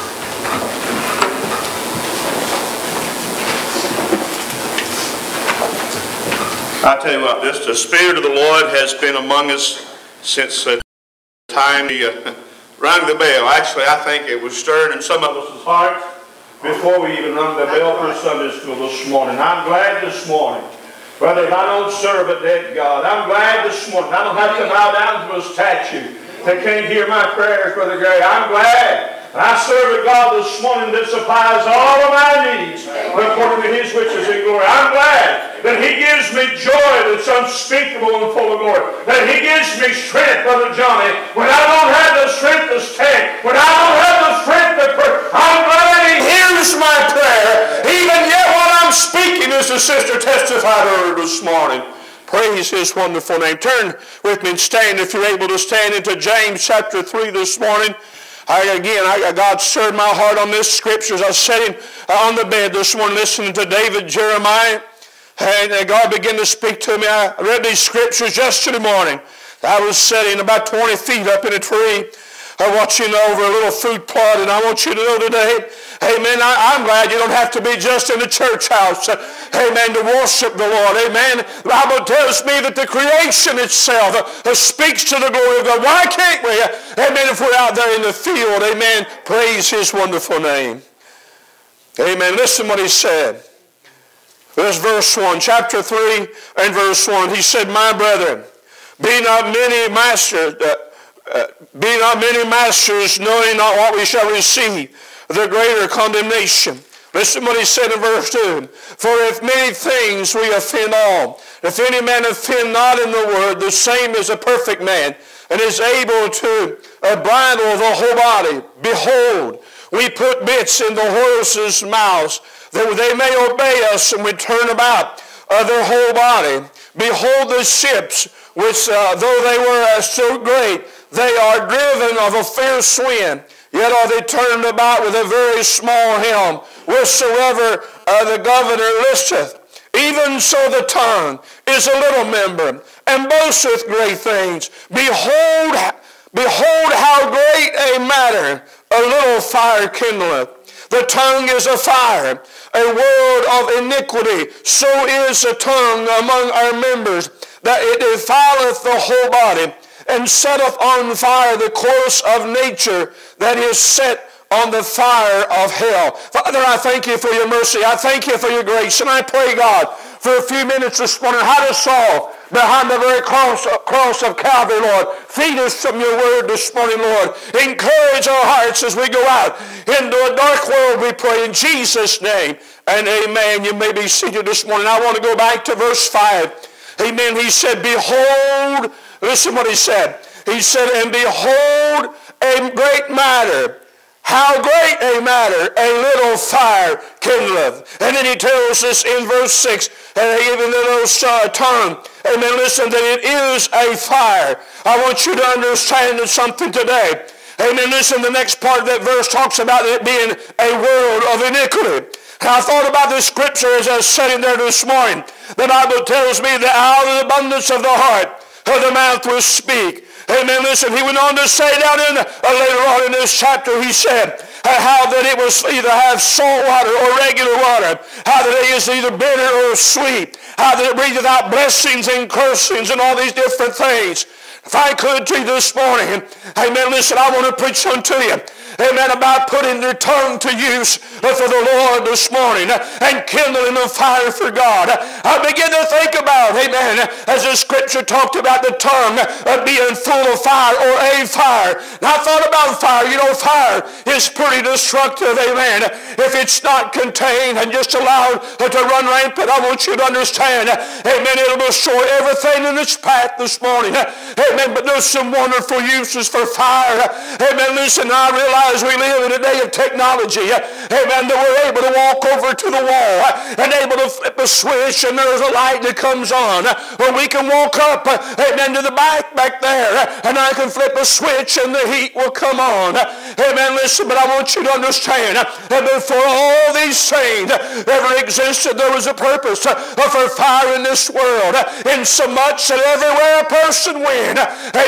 I tell you what, this the Spirit of the Lord has been among us since the time he uh, rang the bell. Actually, I think it was stirred in some of us' hearts before we even rung the bell for Sunday school this morning. I'm glad this morning, brother, if I don't serve a dead God, I'm glad this morning. I don't have to bow down to a statue. They can't hear my prayers, Brother Gray. I'm glad. I serve a God this morning that supplies all of my needs according to His riches and glory. I'm glad that He gives me joy that's unspeakable and full of glory. That He gives me strength, Brother Johnny, when I don't have the strength to stand, when I don't have the strength to pray. I'm glad He hears my prayer, even yet while I'm speaking, as the sister testified earlier this morning. Praise His wonderful name. Turn with me and stand, if you're able to stand, into James chapter three this morning. I, again, I, God stirred my heart on this scripture as I was sitting on the bed this morning listening to David Jeremiah. And God began to speak to me. I read these scriptures yesterday morning. I was sitting about twenty feet up in a tree, uh, watching over a little food plot. And I want you to know today, amen, I, I'm glad you don't have to be just in the church house, uh, amen, to worship the Lord. Amen. The Bible tells me that the creation itself uh, speaks to the glory of God. Why can't we, uh, amen, if we're out there in the field, amen, praise His wonderful name. Amen. Listen what He said. This verse one, chapter three and verse one. He said, my brethren, be not many masters, uh, uh, be not many masters, knowing not what we shall receive, the greater condemnation. Listen what he said in verse two. For if many things we offend all, if any man offend not in the word, the same is a perfect man, and is able to uh, bridle the whole body. Behold, we put bits in the horses' mouths, that they may obey us, and we turn about uh, their whole body. Behold the ships, which uh, though they were uh, so great, they are driven of a fierce wind, yet are they turned about with a very small helm, wheresoever uh, the governor listeth. Even so the tongue is a little member, and boasteth great things. Behold, behold how great a matter a little fire kindleth. The tongue is a fire, a world of iniquity. So is the tongue among our members, that it defileth the whole body, and setteth on fire the course of nature, that is set on the fire of hell. Father, I thank you for your mercy. I thank you for your grace. And I pray, God, for a few minutes this morning, how to Saul behind the very cross, cross of Calvary, Lord. Feed us from your word this morning, Lord. Encourage our hearts as we go out into a dark world, we pray in Jesus' name. And amen. You may be seated this morning. I want to go back to verse five. Amen. He said, behold, listen what he said. He said, and behold, a great matter. How great a matter a little fire kindleth. And then he tells us in verse six, and even the little uh, tongue, amen, listen, that it is a fire. I want you to understand something today. Amen, listen, the next part of that verse talks about it being a world of iniquity. And I thought about this scripture as I was sitting there this morning. The Bible tells me that out of the abundance of the heart, of the mouth will speak. Amen. Listen, he went on to say down in uh, later on in this chapter, he said uh, how that it was either have salt water or regular water, how that it is either bitter or sweet, how that it breatheth out blessings and cursings and all these different things. If I could to you this morning, amen, listen, I want to preach unto you, amen, about putting your tongue to use for the Lord this morning and kindling a fire for God. I begin to think about, amen, as the scripture talked about the tongue being full of fire or a fire. And I thought about fire. You know, fire is pretty destructive, amen. If it's not contained and just allowed to run rampant, I want you to understand, amen, it'll destroy everything in its path this morning. Amen, but there's some wonderful uses for fire. Amen, listen, I realize we live in a day of technology. Amen, that we're able to walk over to the wall and able to flip a switch and there's a light that comes on. Or we can walk up, amen, to the back back there and I can flip a switch and the heat will come on. Amen, listen, but I want you to understand that before all these things ever existed, there was a purpose for fire in this world. In so much that everywhere a person went, amen, they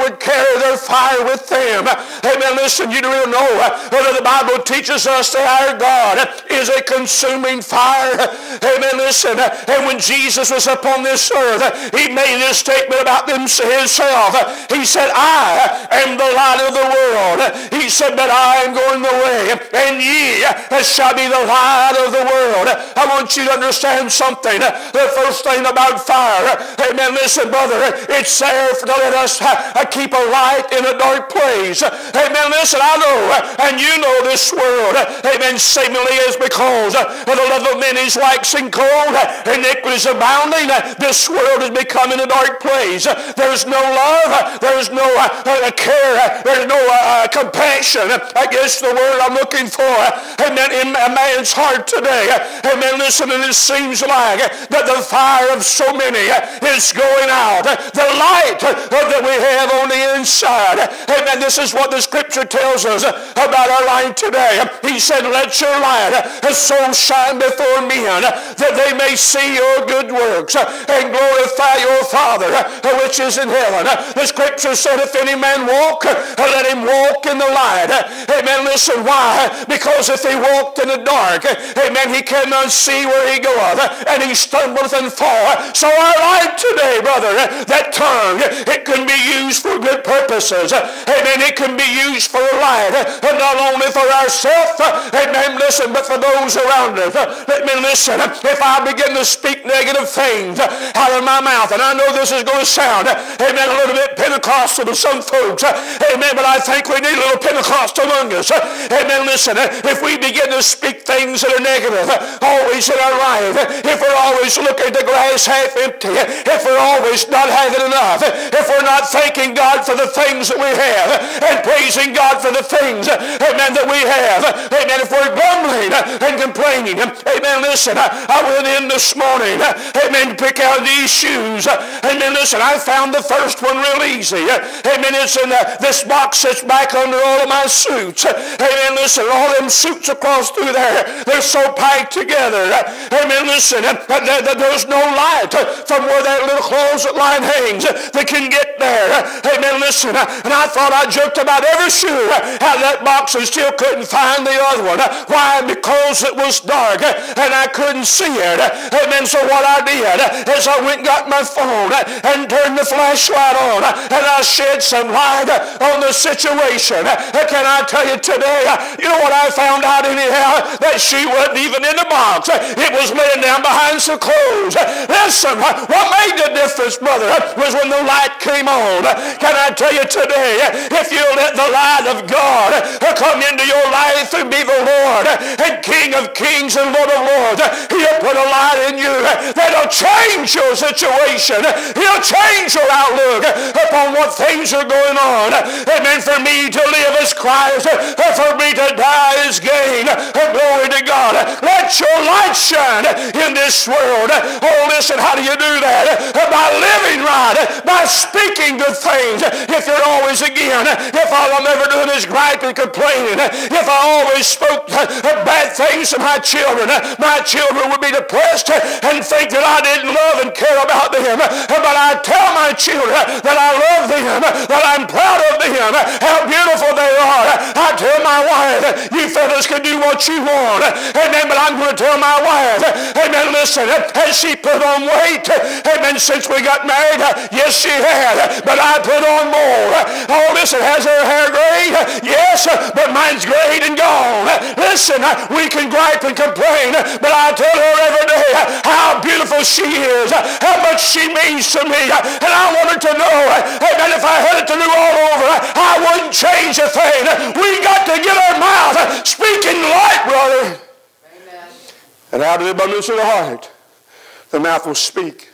would carry their fire with them. Amen. Listen, you don't know whether the Bible teaches us that our God is a consuming fire. Amen. Listen, and when Jesus was upon this earth, he made this statement about himself. He said, I am the light of the world. He said, but I am going the way, and ye shall be the light of the world. I want you to understand something. The first thing about fire, amen, listen, brother, it's there to let us keep a light in a dark place. Amen, listen, I know, and you know this world, amen, seemingly is because the love of many is waxing cold, iniquity is abounding. This world is becoming a dark place. There's no love, there's no uh, care, there's no uh, compassion. I guess the word I'm looking for, amen, in a man's heart today. Amen, listen, and it seems like that the fire of so many is going out. The light that we have on the inside. Amen, this is what the scripture tells us about our light today. He said, let your light so shine before men that they may see your good works and glorify your Father which is in heaven. The scripture said, if any man walk, let him walk in the light. Amen, listen, why? Because if he walked in the dark, amen, he cannot see where he goeth, and he stumbleth and falleth. So our light today, brother, that tongue, it can be used for good purposes. Amen, it can be used for light, and not only for ourselves, amen, listen, but for those around us. Let me listen, if I begin to speak negative things out of my mouth, and I know this is going to sound, amen, a little bit Pentecostal to some folks, amen, but I think we need a little Pentecostal among us. Amen, listen, if we begin to speak things that are negative always in our life, if we're always looking at the glass half empty, if we're always not having enough, if we're not thanking God for the things that we have and praising God for the things, amen, that we have, amen, if we're grumbling and complaining, amen, listen, I went in this morning, amen, to pick out these shoes, amen, listen, I found the first one real easy, amen, it's in uh, this box that's back under all of my suits, amen, listen, all them suits across through there, they're so packed together, amen, listen, there's no light from where that little closet line hangs that can get there, amen, listen, and I thought I joked about every shoe out of that box and still couldn't find the other one. Why? Because it was dark and I couldn't see it, amen, so what I did is I went and got my phone and turned the flashlight on and I shed some light on the situation. Can I tell you today, you know what I found out anyhow? That she wasn't even in the box. It was laying down behind some clothes. Listen, what made the difference, brother, was when the light came on. Can I tell you today, if you let the light of God come into your life and be the Lord and King of kings and Lord of lords, he'll put a light in you that'll change your situation. He'll change your outlook upon what things are going on. Amen. For me to live as Christ, for me to die is gain. Glory to God. Let your light shine in this world. Oh, listen, how do you do that? By living right, by speaking good things. If you're always, again, if all I'm ever doing is griping, complaining, if I always spoke bad things to my children, my children would be depressed and think that I didn't love and care about them. But I tell my children that I love them, that I'm proud of them, how beautiful they are. I tell my wife, you fellas can do what you want. Amen, but I'm going to tell my wife, amen, listen, has she put on weight? Amen, since we got married? Yes, she had, but I put on more. Oh, listen, has her hair gray? Yes, but mine's grayed and gone. Listen, we can gripe and complain, but I tell her every day how beautiful she is, how much she means to me, and I want her to know, amen, if I had it to do all over, I wouldn't change a thing. We got to get our mouth speaking light, brother. Amen. And out of the abundance of the heart, the mouth will speak.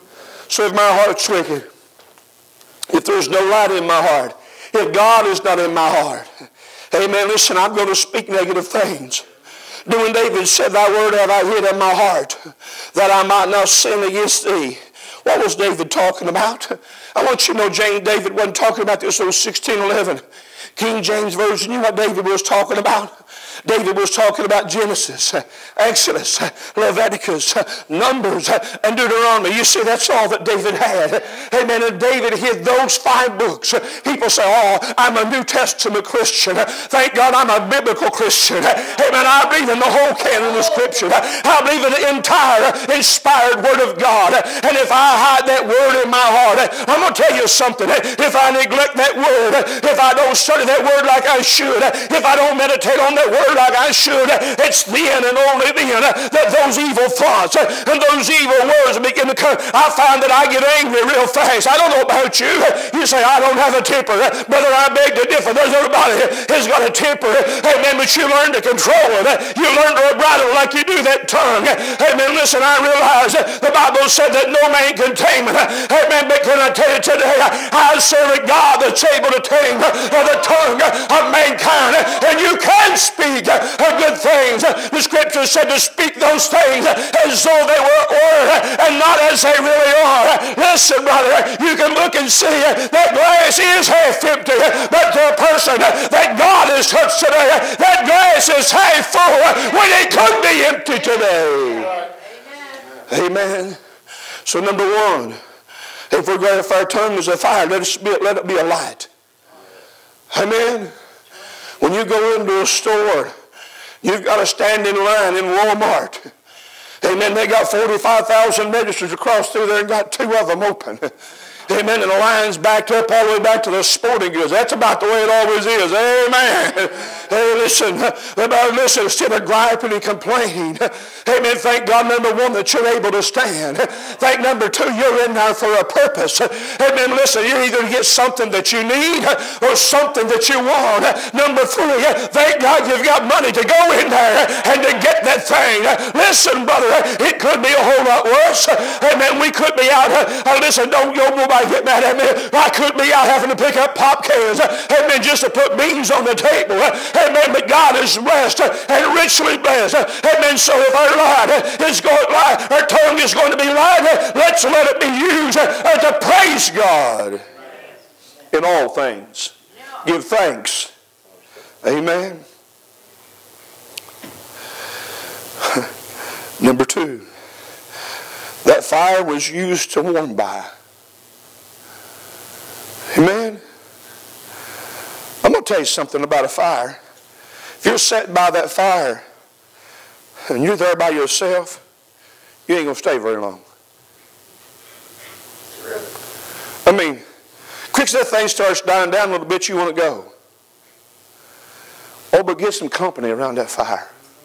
So if my heart's wicked, if there's no light in my heart, if God is not in my heart, amen, listen, I'm going to speak negative things. When David said, thy word have I hid in my heart, that I might not sin against thee. What was David talking about? I want you to know James, David wasn't talking about this. It was sixteen eleven. King James Version, you know what David was talking about? David was talking about Genesis, Exodus, Leviticus, Numbers, and Deuteronomy. You see, that's all that David had. Amen. And David hid those five books. People say, oh, I'm a New Testament Christian. Thank God I'm a biblical Christian. Amen. I believe in the whole canon of Scripture. I believe in the entire inspired Word of God. And if I hide that Word in my heart, I'm going to tell you something. If I neglect that Word, if I don't study that Word like I should, if I don't meditate on that Word like I should, it's then and only then that those evil thoughts and those evil words begin to come. I find that I get angry real fast. I don't know about you. You say, I don't have a temper. Brother, I beg to differ. There's everybody has got a temper. Amen. But you learn to control it. You learn to bridle like you do that tongue. Amen. Listen, I realize the Bible said that no man can tame it. Amen. But can I tell you today, I serve a God that's able to tame the tongue of mankind. And you can speak good things. The Scripture said to speak those things as though they were, were and not as they really are. Listen, brother, you can look and see that glass is half empty, but to a person that God has touched today, that glass is half full when it could be empty today. Amen. So number one, if we're going, if our tongue is a fire, let it be, let it be a light. Amen. When you go into a store, you've got to stand in line in Walmart. Amen. They got forty-five thousand registers across through there and got two of them open. Amen. And the line's backed up all the way back to the sporting goods. That's about the way it always is. Amen. Hey, listen. Listen, instead of griping and complaining. Amen. Thank God, number one, that you're able to stand. Thank number two, you're in there for a purpose. Amen. Listen, you either get something that you need or something that you want. Number three, thank God you've got money to go in there and to get that thing. Listen, brother, it could be a whole lot worse. Amen. We could be out. Uh, listen, don't go nobody get mad at me. I could be out having to pick up pop cans. Amen. Just to put beans on the table. Amen. But God is blessed and richly blessed. Amen. So if our light is going, our tongue is going to be light, let's let it be used to praise God in all things. Give thanks. Amen. Number two, that fire was used to warm by. Amen. I'm going to tell you something about a fire. If you're sitting by that fire and you're there by yourself, you ain't going to stay very long. I mean, quick as that thing starts dying down a little bit, you want to go. Oh, but get some company around that fire.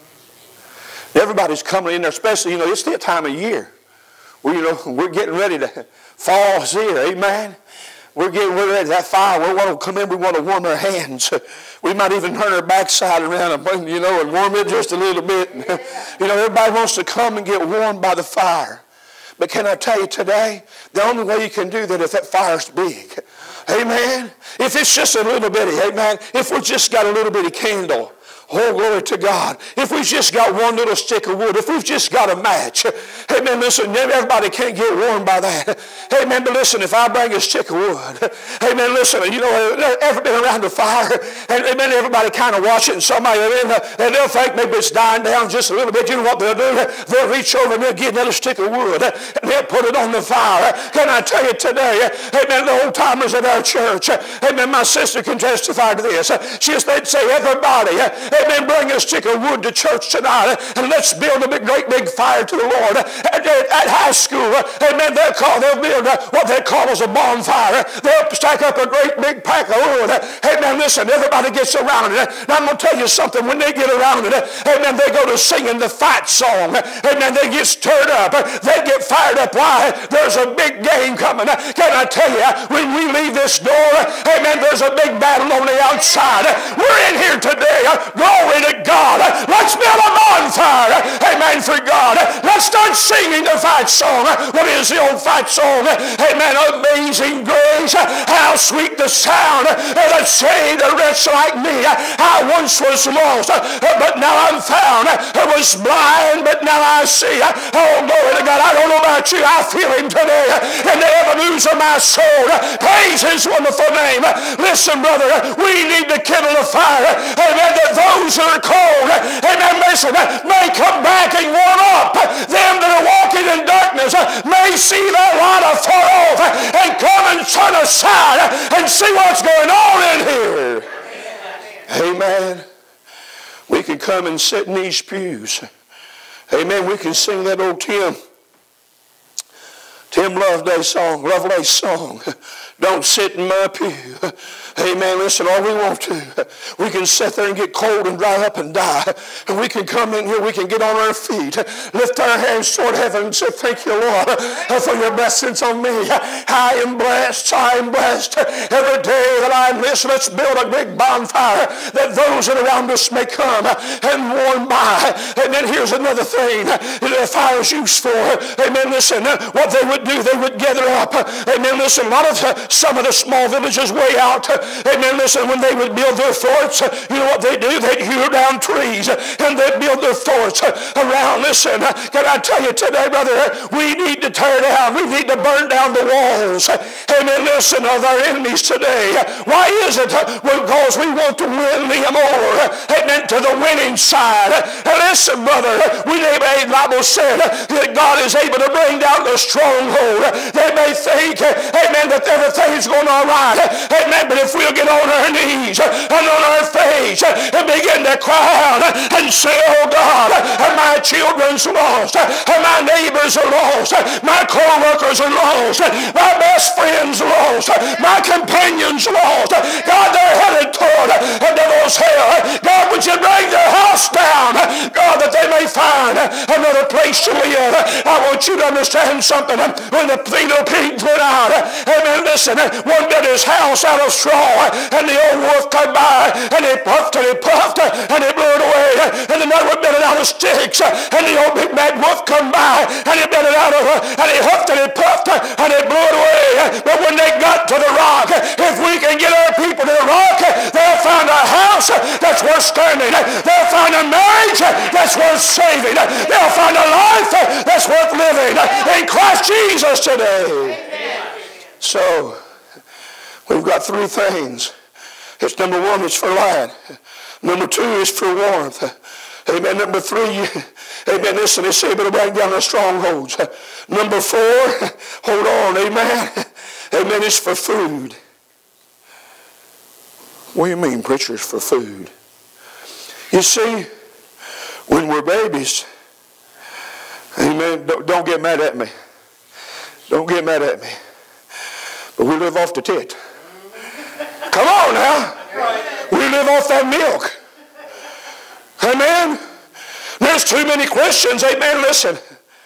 Everybody's coming in there, especially, you know, it's that time of year where, you know, we're getting ready to, fall's here, amen. We're getting ready, that fire, we want to come in, we want to warm our hands. We might even turn our backside around and bring, you know, and warm it just a little bit. You know, everybody wants to come and get warmed by the fire. But can I tell you today, the only way you can do that is if that fire's big. Amen. If it's just a little bitty, amen. If we just got a little bitty candle. Oh, glory to God. If we've just got one little stick of wood, if we've just got a match, amen, listen, everybody can't get warm by that. Amen, but listen, if I bring a stick of wood, amen, listen, you know, ever been around the fire, and amen, everybody kind of watch it, and somebody, and they'll think maybe it's dying down just a little bit. You know what they'll do? They'll reach over and they'll get another stick of wood, and they'll put it on the fire. Can I tell you today, amen, the old timers at our church, amen, my sister can testify to this. She they'd say, everybody, amen, bring a stick of wood to church tonight and let's build a big, great big fire to the Lord. At, at high school, amen, they'll, call, they'll build what they call as a bonfire. They'll stack up a great big pack of wood. Amen, listen, everybody gets around it. Now I'm going to tell you something. When they get around it, amen, they go to singing the fight song. Amen, they get stirred up. They get fired up. Why? There's a big game coming. Can I tell you, when we leave this door, amen, there's a big battle on the outside. We're in here today. Glory to God. Let's build a bonfire. Amen, for God. Let's start singing the fight song. What is the old fight song? Amen. Amazing grace. How sweet the sound that saved a wretch like me. I once was lost, but now I'm found. I was blind, but now I see. Oh, glory to God. I don't know about you. I feel him today in the avenues of my soul. Praise his wonderful name. Listen, brother, we need to kindle a fire. Amen. That those those that are called, amen, listen, may come back and warm up. Them that are walking in darkness may see that light afar off and come and turn aside and see what's going on in here. Amen. We can come and sit in these pews. Amen. We can sing that old Tim. Tim Loveday song, Lovelace song. Don't sit in my pew. Amen. Listen, all we want to. We can sit there and get cold and dry up and die. And we can come in here, we can get on our feet, lift our hands toward heaven and say, thank you, Lord, for your blessings on me. I am blessed. I am blessed. Every day that I'm this, let's build a big bonfire that those that are around us may come and warm by. And then here's another thing that the fire's used for. Amen. Listen, what they would do, they would gather up. Amen. Listen, a lot of some of the small villages way out. Amen. Listen, when they would build their forts, you know what they do? They'd hew down trees and they'd build their forts around. Listen, can I tell you today, brother, we need to tear down. We need to burn down the walls. Amen. Listen, of our enemies today. Why is it? Because we want to win them over. Amen. To the winning side. And listen, brother, we the Bible said that God is able to bring down the stronghold. They may think, amen, that everything's going all right. Amen. But if we'll get on our knees and on our face and begin to cry out and say, oh God, my children's lost, my neighbors are lost, my co-workers are lost, my best friends lost, my companions lost. God, they're headed toward a devil's hell. God, would you bring their house down? God, that they may find another place to live. I want you to understand something. When the little pigs went out, amen, listen, one built his house out of straw, and the old wolf came by, and he puffed and he puffed, and he blew it away, and another one built it out of sticks, and the old big bad wolf come by, and he built it out of, and he huffed and he puffed, and he blew it away. But when they got to the rock, if we can get our people to the rock, they'll find a house that's worth standing. They'll find a marriage that's worth saving. They'll find a life that's worth living in Christ Jesus today. Amen. So, we've got three things. It's number one, it's for light. Number two is for warmth. Amen. Number three, amen, listen, it's able to bring down the strongholds. Number four, hold on, amen. Amen, it's for food. What do you mean, preacher, it's for food? You see, when we're babies, amen, don't, don't get mad at me. Don't get mad at me. But we live off the tit. Come on now. We live off that milk. Amen. There's too many questions. Amen. Listen.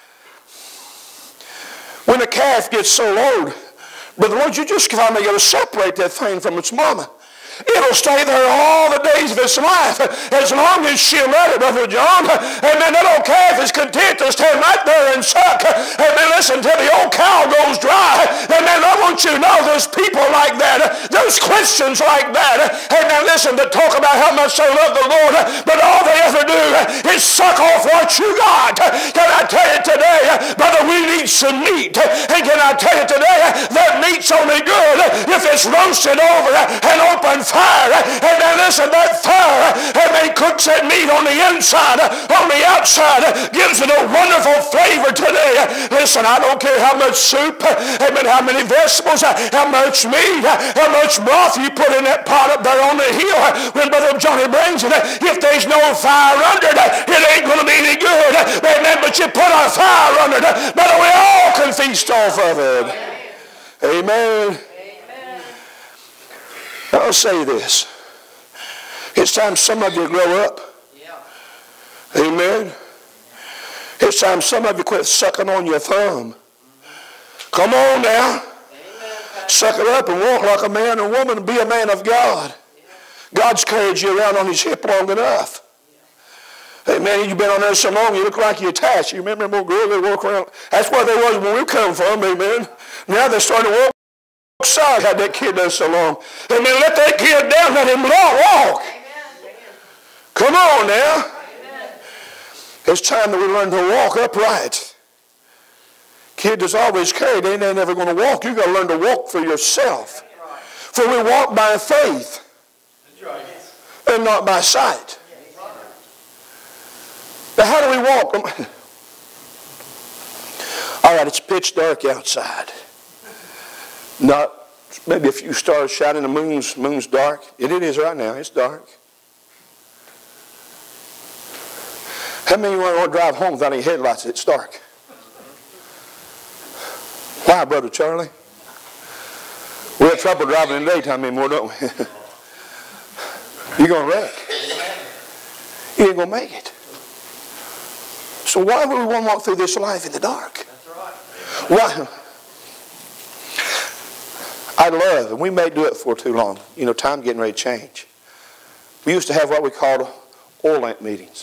When a calf gets so old, Brother Lord, you just finally got to separate that thing from its mama. It'll stay there all the days of its life as long as she'll let it, Brother John. Amen. That old calf is content to stand right there and suck. Amen. Listen, till the old cow goes dry. Amen. I want you to know there's people like that. There's Christians like that. Amen. Listen, that talk about how much they love the Lord, but all they ever do is suck off what you got. Can I tell you today, brother, we need some meat. And can I tell you today, that meat's only good if it's roasted over and open fire. And then listen, that fire, amen, cooks that meat on the inside, on the outside, gives it a wonderful flavor today. Listen, I don't care how much soup, amen, how many vegetables, how much meat, how much broth you put in that pot up there on the hill. When Brother Johnny brings it, if there's no fire under it, it ain't going to be any good. Amen, but you put a fire under it, brother, we all can feast off of it. Amen. I'll say this. It's time some of you grow up. Yeah. Amen. It's time some of you quit sucking on your thumb. Come on now. Amen. Suck it up and walk like a man or woman and be a man of God. God's carried you around on his hip long enough. Amen. You've been on there so long, you look like you're attached. You remember them old girls that walk around? That's where they was when we come from. Amen. Now they're starting to walk. Side had that kid done so long. Amen. Let that kid down, let him walk. Amen. Come on now. Amen. It's time that we learn to walk upright. Kid that's always carried ain't never going to walk. You've got to learn to walk for yourself. For we walk by faith and not by sight. Now, how do we walk? All right, it's pitch dark outside. Not maybe a few stars shining. The moon's moon's dark. It, it is right now. It's dark. How many of you want to drive home without any headlights? It's dark. Why, Brother Charlie? We have trouble driving in the daytime anymore, don't we? You're going to wreck. You ain't going to make it. So why would we want to walk through this life in the dark? Why? I love, and we may do it for too long. You know, time getting ready to change. We used to have what we called oil lamp meetings.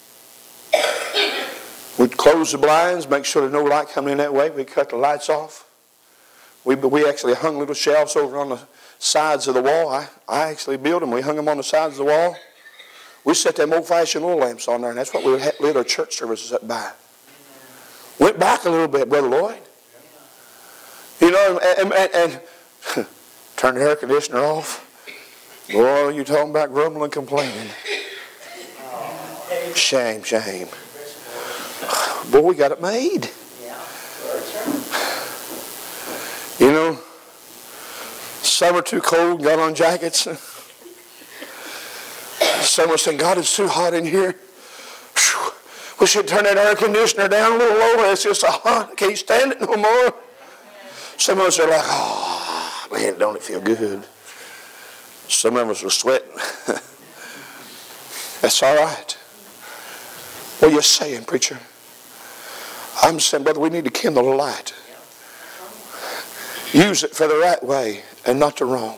We'd close the blinds, make sure there's no light coming in that way. We'd cut the lights off. We, we actually hung little shelves over on the sides of the wall. I, I actually built them. We hung them on the sides of the wall. We set them old-fashioned oil lamps on there, and that's what we would lit our church services up by. Went back a little bit, Brother Lloyd. You know, and, and, and turn the air conditioner off. Boy, you talking about grumbling and complaining. Shame, shame. Boy, we got it made. You know, summer too cold, got on jackets. Someone said, God, it's too hot in here. Whew. We should turn that air conditioner down a little lower. It's just so hot. I can't stand it no more. Some of us are like, oh, man, don't it feel good? Some of us are sweating. That's all right. What are you saying, preacher? I'm saying, brother, we need to kindle a light. Use it for the right way and not the wrong.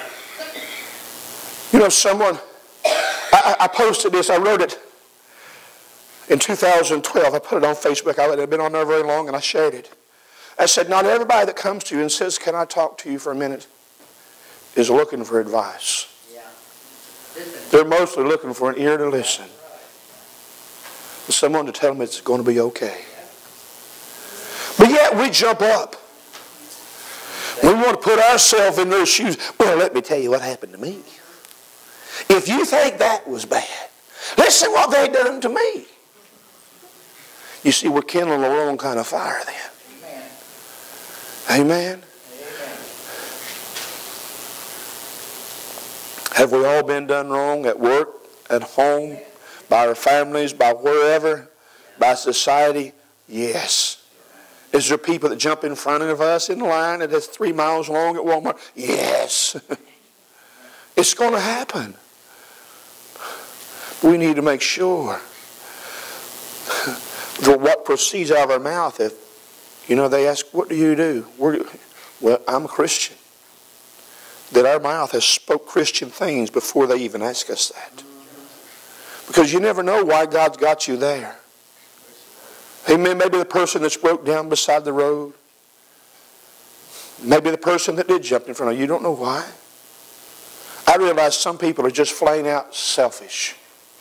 You know, someone, I, I posted this, I wrote it in two thousand twelve. I put it on Facebook. I had been on there very long, and I shared it. I said, not everybody that comes to you and says, can I talk to you for a minute, is looking for advice. They're mostly looking for an ear to listen. Someone to tell them it's going to be okay. But yet we jump up. We want to put ourselves in their shoes. Well, let me tell you what happened to me. If you think that was bad, listen what they done to me. You see, we're kindling the wrong kind of fire then. Amen. Amen. Have we all been done wrong at work, at home, by our families, by wherever, by society? Yes. Is there people that jump in front of us in line that is three miles long at Walmart? Yes. It's going to happen. We need to make sure that what proceeds out of our mouth, if, you know, they ask, what do you do? We're, well, I'm a Christian. That our mouth has spoke Christian things before they even ask us that. Because you never know why God's got you there. Amen. Maybe the person that's broke down beside the road. Maybe the person that did jump in front of you. You don't know why. I realize some people are just flat out selfish.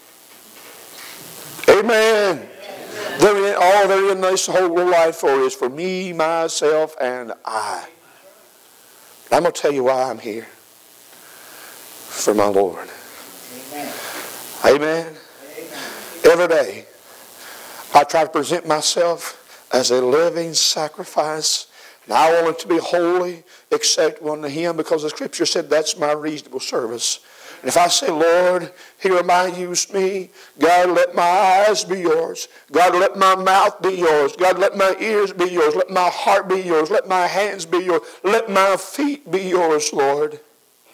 Amen. They're in, all they're in this whole life for is for me, myself, and I. I'm going to tell you why I'm here. For my Lord. Amen. Amen. Every day, I try to present myself as a living sacrifice. And I want it to be holy, acceptable unto Him, because the Scripture said that's my reasonable service. And if I say, Lord, here am I, use me. God, let my eyes be yours. God, let my mouth be yours. God, let my ears be yours. Let my heart be yours. Let my hands be yours. Let my feet be yours, Lord.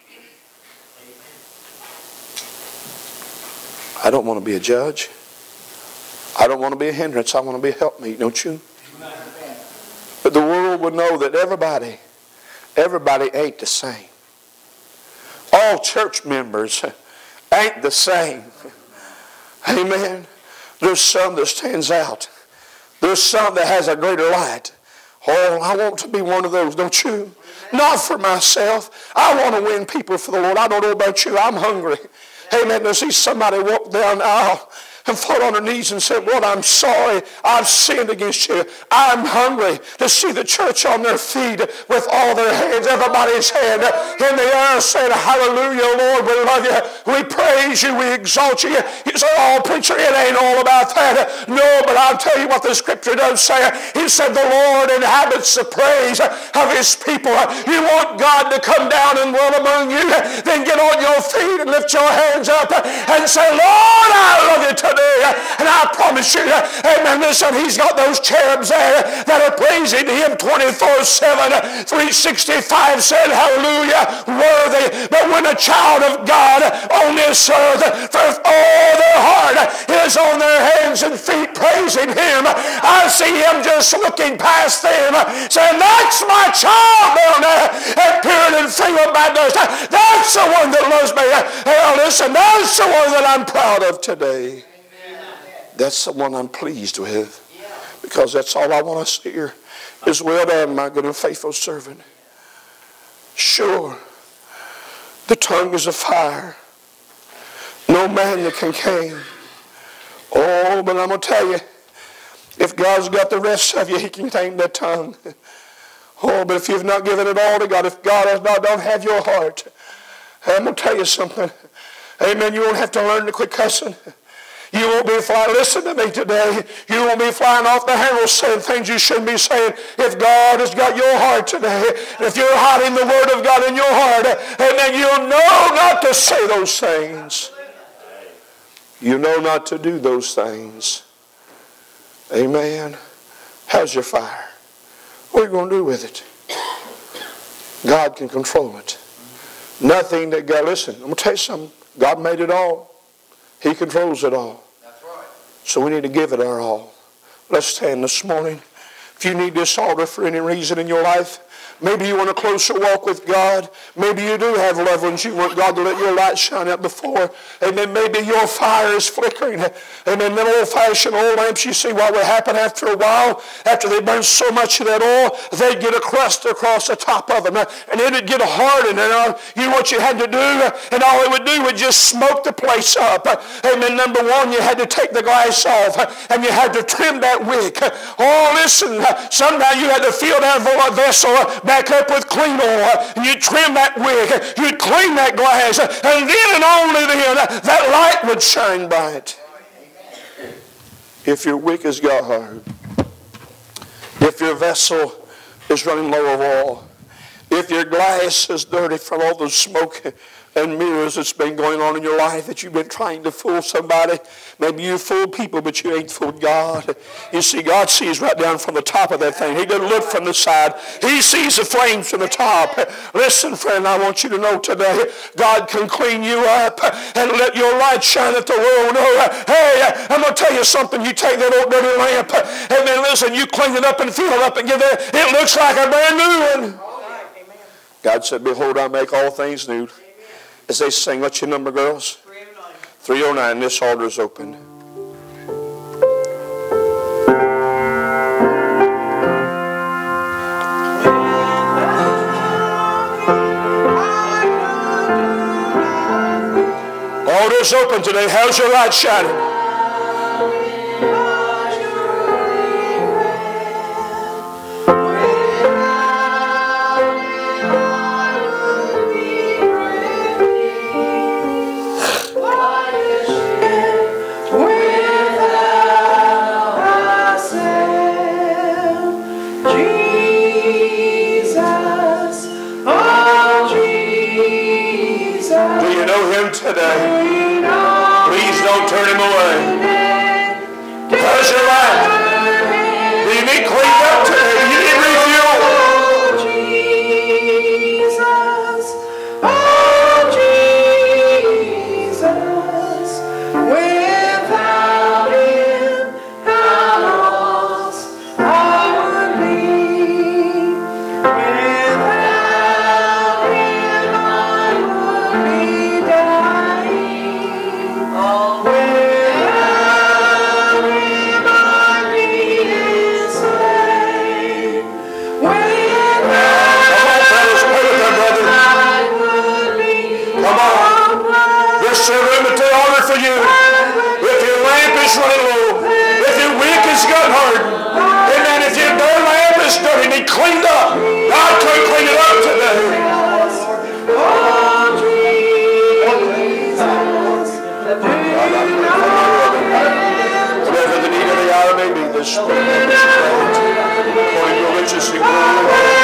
I don't want to be a judge. I don't want to be a hindrance. I want to be a helpmeet, don't you? But the world would know that everybody, everybody ain't the same. All church members ain't the same. Amen. There's some that stands out. There's some that has a greater light. Oh, I want to be one of those, don't you? Not for myself. I want to win people for the Lord. I don't know about you. I'm hungry. Amen. To see somebody walk down the aisle and fall on her knees and say, Lord, I'm sorry. I've sinned against you. I'm hungry to see the church on their feet with all their hands, everybody's hand in the air saying, hallelujah, Lord, we love you. We praise you. We exalt you. You say, oh, preacher, it ain't all about that. No, but I'll tell you what the scripture does say. He said, the Lord inhabits the praise of his people. You want God to come down and dwell among you, then get on your feet and lift your hands up and say, Lord, I love you today. And I promise you, amen, listen, he's got those cherubs there that are praising him twenty-four seven, three sixty-five, said, hallelujah, worthy. But when a child of God on this earth, for all their heart is on their hands and feet praising him, I see him just looking past them, saying, that's my child down there at Puritan Field Baptist. That's the one that loves me. Hey, listen, that's the one that I'm proud of today. That's the one I'm pleased with, because that's all I want to hear is, well done, my good and faithful servant. Sure, the tongue is a fire. No man that can tame. Oh, but I'm going to tell you, if God's got the rest of you, he can tame that tongue. Oh, but if you've not given it all to God, if God has not, don't have your heart, I'm going to tell you something. Amen, you won't have to learn to quit cussing. You won't be flying, listen to me today, you won't be flying off the handle saying things you shouldn't be saying. If God has got your heart today, if you're hiding the word of God in your heart, amen, you'll know not to say those things. You know not to do those things. Amen. How's your fire? What are you going to do with it? God can control it. Nothing that God, listen, I'm going to tell you something. God made it all. He controls it all. That's right. So we need to give it our all. Let's stand this morning. If you need this altar for any reason in your life, maybe you want a closer walk with God. Maybe you do have loved ones you want God to let your light shine out before. Amen. Maybe your fire is flickering. Amen. Them old-fashioned oil lamps, you see what would happen after a while? After they burn so much of that oil, they'd get a crust across the top of them. And it would get hardened. And uh, you know what you had to do? And all it would do would just smoke the place up. Amen. Number one, you had to take the glass off. And you had to trim that wick. Oh, listen. Sometimes you had to fill that vessel back up with clean oil, and you'd trim that wick, you'd clean that glass, and then and only then that light would shine by it. If your wick has got hard, if your vessel is running low of oil, if your glass is dirty from all the smoke and mirrors that's been going on in your life, that you've been trying to fool somebody. Maybe you fool people, but you ain't fooled God. You see, God sees right down from the top of that thing. He doesn't look from the side. He sees the flames from the top. Listen, friend, I want you to know today, God can clean you up and let your light shine that the world know. Hey, I'm going to tell you something. You take that old dirty lamp, and then listen, you clean it up and fill it up and give it, it looks like a brand new one. God said, behold, I make all things new. As they sing, what's your number, girls? three oh nine. This altar is open. Altar's open today. How's your light shining? Today. Please don't turn him away. How's your life? Do you need cleaned up today? Do you need refuel? Jesus, oh Jesus, without him, how lost I would be. Without him, I would be dying. Oh, without him, I'd be enslaved. Without him, I would be. Come on. There's a limited order for you. If your lamp is is running low, if your wick has got hard, amen, if your bare lamp is dirty, need cleaned up, God can clean it up today. Whatever the need of the hour may be this morning, according to your riches and glory.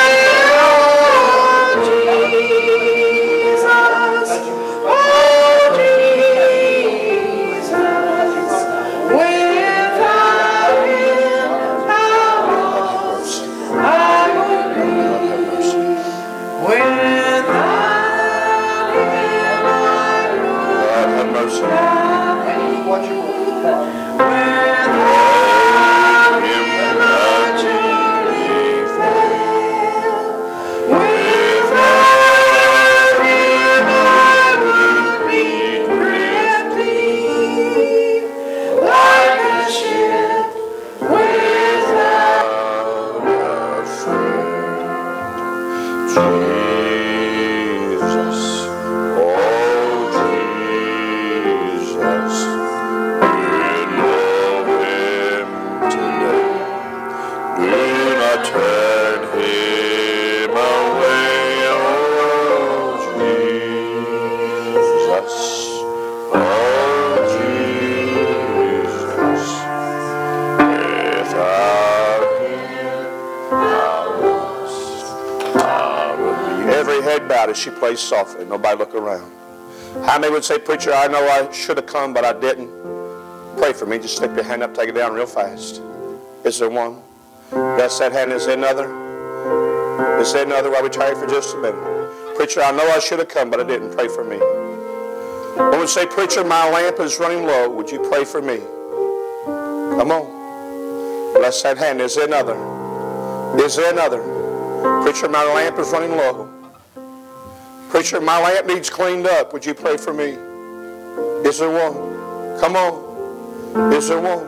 As she plays softly, nobody look around. How many would say, preacher, I know I should have come, but I didn't? Pray for me. Just slip your hand up, take it down real fast. Is there one? That's that hand. Is there another? Is there another? While we try it for just a minute. Preacher, I know I should have come, but I didn't. Pray for me. I would say, preacher, my lamp is running low. Would you pray for me? Come on. Bless that hand. Is there another? Is there another? Preacher, my lamp is running low. Preacher, my lamp needs cleaned up. Would you pray for me? Is there one? Come on. Is there one?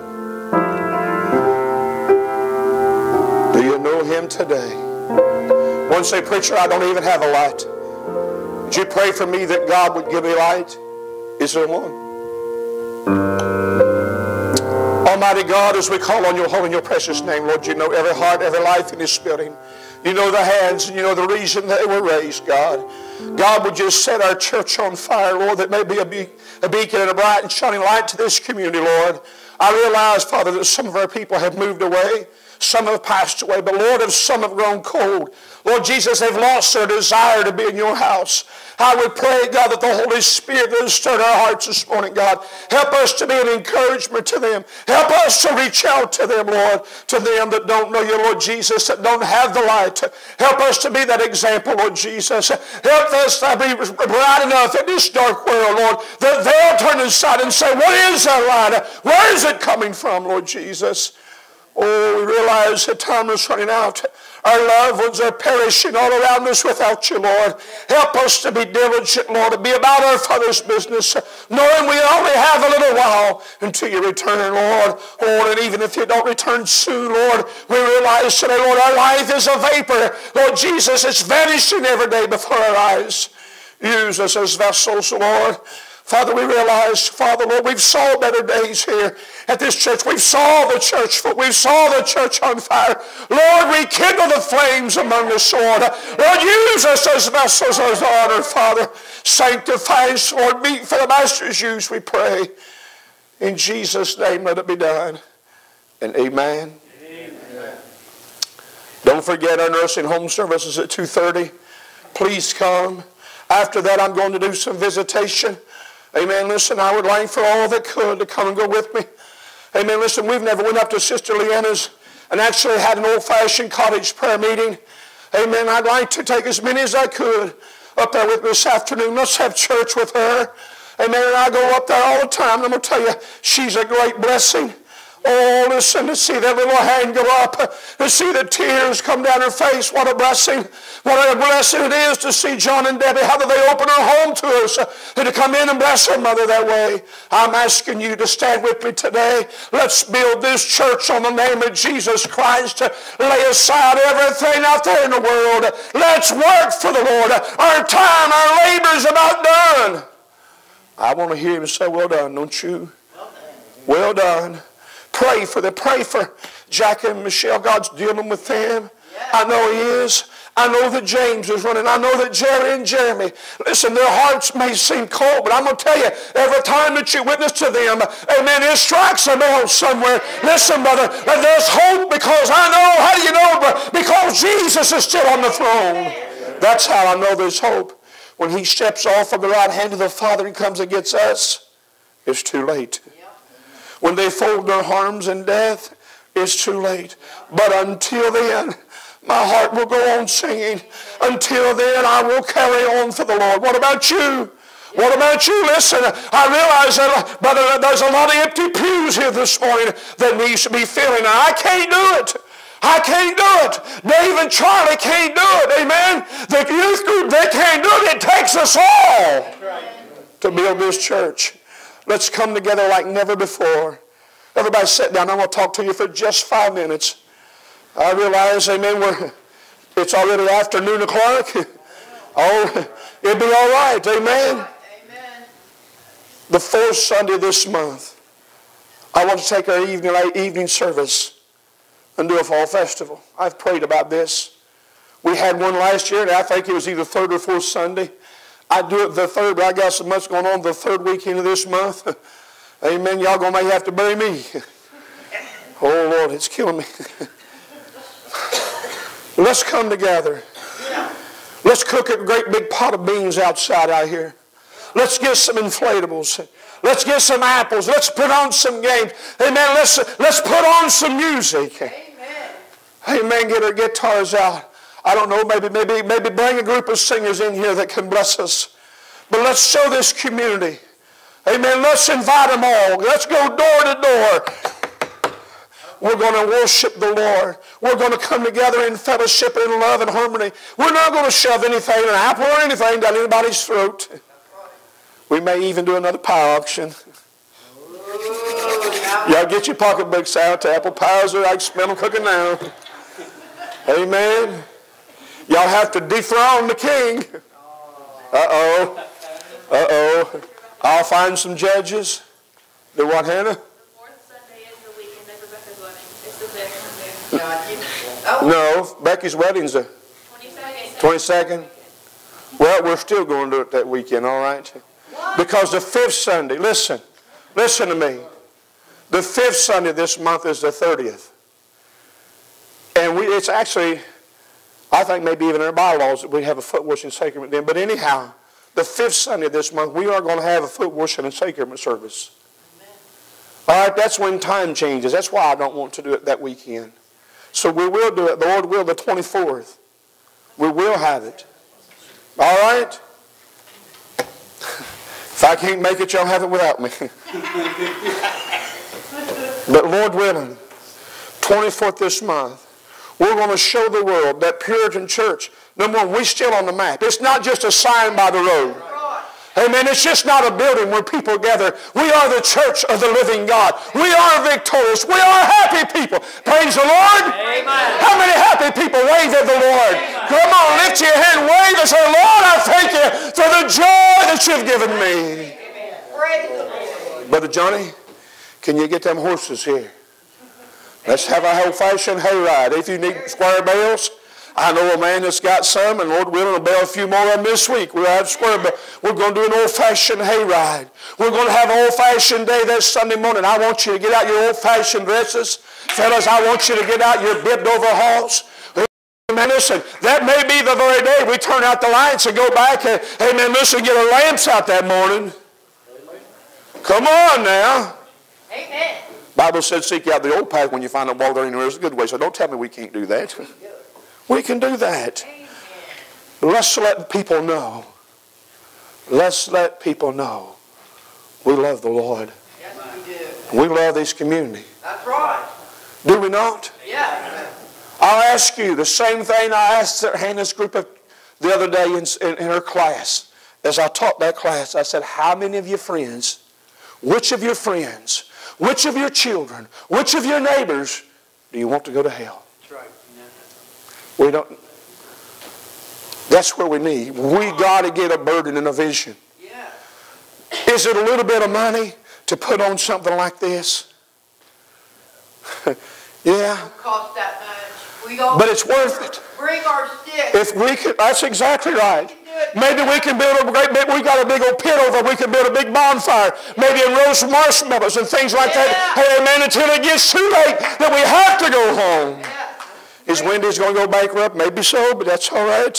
Do you know him today? One say, preacher, I don't even have a light. Would you pray for me that God would give me light? Is there one? Almighty God, as we call on your holy and your precious name, Lord, you know every heart, every life in this building. You know the hands and you know the reason they were raised, God. God, would you set our church on fire, Lord, that may be a, be a beacon and a bright and shining light to this community, Lord. I realize, Father, that some of our people have moved away. Some have passed away, but Lord, if some have grown cold, Lord Jesus, they've lost their desire to be in your house. I would pray, God, that the Holy Spirit would stir our hearts this morning, God. Help us to be an encouragement to them. Help us to reach out to them, Lord, to them that don't know you, Lord Jesus, that don't have the light. Help us to be that example, Lord Jesus. Help us to be bright enough in this dark world, Lord, that they'll turn inside and say, what is that light? Where is it coming from, Lord Jesus? Oh, we realize that time is running out. Our loved ones are perishing all around us without you, Lord. Help us to be diligent, Lord, to be about our Father's business, knowing we only have a little while until you return, Lord. Oh, and even if you don't return soon, Lord, we realize today, Lord, our life is a vapor. Lord Jesus, it's vanishing every day before our eyes. Use us as vessels, Lord. Father, we realize, Father, Lord, we've saw better days here at this church. We've saw the church, we saw the church on fire. Lord, rekindle the flames among us, Lord. Lord, use us as vessels as honor, Father. Sanctify us, Lord, meet for the Master's use, we pray. In Jesus' name, let it be done. And amen. Amen. Don't forget our nursing home services at two thirty. Please come. After that, I'm going to do some visitation. Amen. Listen, I would like for all that could to come and go with me. Amen. Listen, we've never went up to Sister Leanna's and actually had an old-fashioned cottage prayer meeting. Amen. I'd like to take as many as I could up there with me this afternoon. Let's have church with her. Amen. And I go up there all the time. And I'm going to tell you, she's a great blessing. Oh, listen, to see that little hand go up, to see the tears come down her face. What a blessing. What a blessing it is to see John and Debbie, how do they open her home to us, and to come in and bless her mother that way. I'm asking you to stand with me today. Let's build this church on the name of Jesus Christ. Lay aside everything out there in the world. Let's work for the Lord. Our time, our labor is about done. I want to hear him say, well done, don't you? Well done. Pray for them. Pray for Jack and Michelle. God's dealing with them. I know He is. I know that James is running. I know that Jerry and Jeremy, listen, their hearts may seem cold, but I'm going to tell you, every time that you witness to them, amen, it strikes a nail somewhere. Listen, brother, there's hope because I know, how do you know? Because Jesus is still on the throne. That's how I know there's hope. When He steps off of the right hand of the Father and comes and gets us, it's too late. When they fold their arms in death, it's too late. But until then, my heart will go on singing. Until then, I will carry on for the Lord. What about you? What about you? Listen, I realize that, brother, there's a lot of empty pews here this morning that needs to be filling. And I can't do it. I can't do it. Dave and Charlie can't do it. Amen. The youth group, they can't do it. It takes us all to build this church. Let's come together like never before. Everybody sit down. I want to talk to you for just five minutes. I realize, amen, we're, it's already afternoon o'clock. Oh, it'll be all right, amen. Amen. The fourth Sunday this month, I want to take our evening, evening service and do a fall festival. I've prayed about this. We had one last year, and I think it was either third or fourth Sunday. I do it the third, but I got so much going on the third weekend of this month. Amen. Y'all gonna may have to bury me. Oh Lord, it's killing me. Let's come together. Let's cook a great big pot of beans outside out here. Let's get some inflatables. Let's get some apples. Let's put on some games. Amen. Let's, let's put on some music. Amen. Amen. Get our guitars out. I don't know, maybe, maybe, maybe bring a group of singers in here that can bless us. But let's show this community. Amen. Let's invite them all. Let's go door to door. We're going to worship the Lord. We're going to come together in fellowship and love and harmony. We're not going to shove anything, an apple or anything down anybody's throat. We may even do another pie auction. Y'all get your pocketbooks out. Apple pies, I can smell them cooking now. Amen. Y'all have to dethrone the king. Uh-oh. Uh-oh. I'll find some judges. Do what, Hannah? The fourth Sunday is the weekend of Rebecca's wedding. It's the fifth. No, Becky's wedding's the twenty-second. Well, we're still going to do it that weekend, all right? Because the fifth Sunday, listen, listen to me. The fifth Sunday this month is the thirtieth. And we, it's actually, I think maybe even in our bylaws that we have a foot washing sacrament then. But anyhow, the fifth Sunday this month, we are going to have a foot washing and sacrament service. Amen. All right, that's when time changes. That's why I don't want to do it that weekend. So we will do it, the Lord will, the twenty-fourth. We will have it. All right? If I can't make it, y'all have it without me. But Lord willing, twenty-fourth this month, we're going to show the world that Puritan church, number one, we're still on the map. It's not just a sign by the road. Amen. It's just not a building where people gather. We are the church of the living God. We are victorious. We are happy people. Praise the Lord. Amen. How many happy people wave at the Lord? Amen. Come on, lift your hand, wave and say, Lord, I thank you for the joy that you've given me. Amen. Brother Johnny, can you get them horses here? Let's have a old-fashioned hayride. If you need square bells, I know a man that's got some, and Lord willing, will bail a few more of them this week. We'll have square bells. We're going to do an old-fashioned hayride. We're going to have an old-fashioned day that Sunday morning. I want you to get out your old-fashioned dresses. Fellas, I want you to get out your bibbed overalls. Amen. Listen, that may be the very day we turn out the lights and go back and, amen, listen, get our lamps out that morning. Come on now. Amen. Bible says, seek out the old path when you find a wall there anywhere is a good way. So don't tell me we can't do that. We can do that. Let's let people know. Let's let people know we love the Lord. Yes, we do. We love this community. That's right. Do we not? Yeah. I'll ask you the same thing I asked Hannah's group of the other day in, in, in her class. As I taught that class, I said, how many of your friends, which of your friends, which of your children, which of your neighbors do you want to go to hell? That's right. We don't. That's where we need. We got to get a burden and a vision. Yeah. Is it a little bit of money? to put on something like this? Yeah. Don't cost that much. We all But it's worth it. bring our sticks. If we could, that's exactly right. Maybe we can build a great big, we got a big old pit over, we can build a big bonfire, maybe and roast marshmallows and things like that. Hey, amen, until it gets too late that we have to go home. Is Wendy's going to go bankrupt? Maybe so, but that's all right.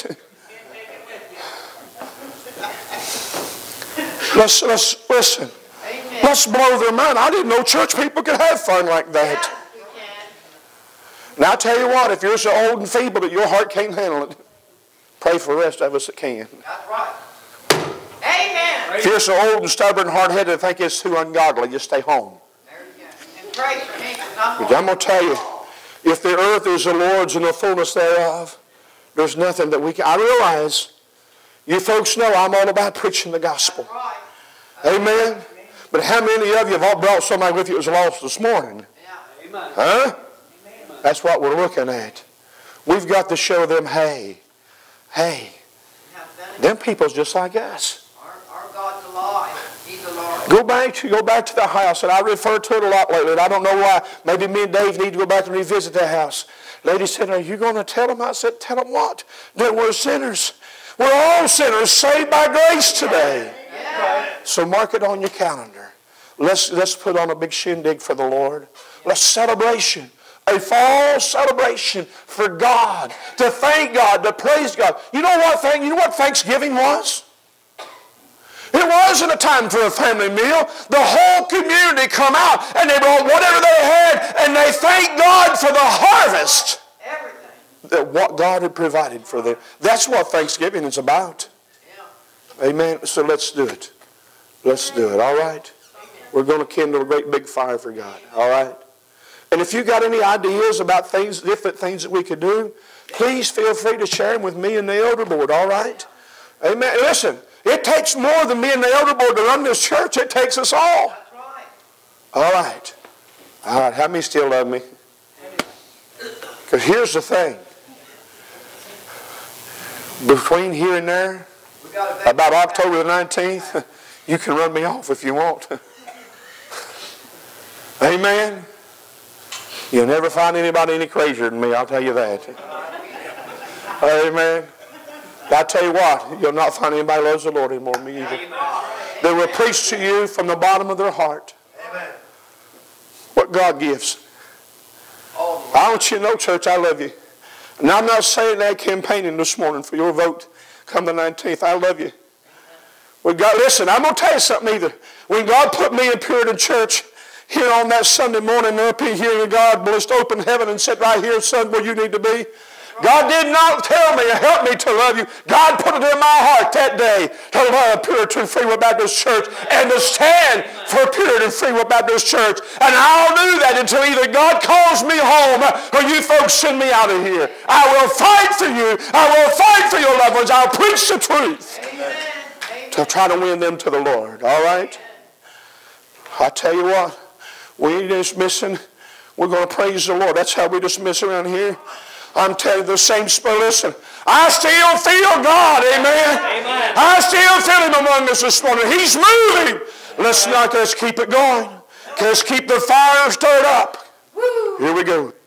Let's, let's listen. Amen. Let's blow their mind. I didn't know church people could have fun like that. We can. Now, I tell you what, if you're so old and feeble that your heart can't handle it, pray for the rest of us that can. That's right. Amen. If you're so old and stubborn and hard-headed and think it's too ungodly, just stay home. There you go. And pray for me, because I'm But I'm going to tell you, if the earth is the Lord's and the fullness thereof, there's nothing that we can. I realize, you folks know I'm all about preaching the gospel. That's right. Amen? But how many of you have all brought somebody with you that was lost this morning? Yeah. Amen. Huh? That's what we're looking at. We've got to show them, hey, hey, them people's just like us. Our, our God's alive. He's alive. Go back to go back to the house, and I refer to it a lot lately. And I don't know why. Maybe me and Dave need to go back and revisit that house. Lady said, "Are you going to tell them?" I said, "Tell them what? That we're sinners. We're all sinners, saved by grace today." Yeah. So mark it on your calendar. Let's let's put on a big shindig for the Lord. Let's celebration. A fall celebration for God, to thank God, to praise God. You know what thing? You know what Thanksgiving was? It wasn't a time for a family meal. The whole community come out and they brought whatever they had and they thanked God for the harvest. Everything. That what God had provided for them. That's what Thanksgiving is about. Yeah. Amen. So let's do it. Let's do it. All right. We're going to kindle a great big fire for God. All right. And if you got any ideas about things, different things that we could do, please feel free to share them with me and the elder board, all right? Amen. Listen, it takes more than me and the elder board to run this church. It takes us all. That's right. All right. All right. How many still love me? Because here's the thing. Between here and there, We got a about October the nineteenth, you can run me off if you want. Amen. You'll never find anybody any crazier than me, I'll tell you that. Amen. I tell you what, you'll not find anybody who loves the Lord any more than me either. They will preach to you from the bottom of their heart what God gives. I want you to know, church, I love you. And I'm not saying that campaigning this morning for your vote come the nineteenth. I love you. When God, listen, I'm going to tell you something either. When God put me in Puritan Church, here on that Sunday morning, up here hearing God blessed open heaven and said, right here, son, where you need to be. God did not tell me or help me to love you. God put it in my heart that day to love Puritan Free Will Baptist Church and to stand for Puritan Free Will Baptist Church. And I'll do that until either God calls me home or you folks send me out of here. I will fight for you. I will fight for your loved ones. I'll preach the truth. Amen. To try to win them to the Lord. All right? I tell you what. We ain't dismissing. We're going to praise the Lord. That's how we dismiss around here. I'm telling you the same spirit. Listen, I still feel God. Amen. Amen. I still feel Him among us this morning. He's moving. Let's not, let's keep it going. Let's keep the fire stirred up. Here we go.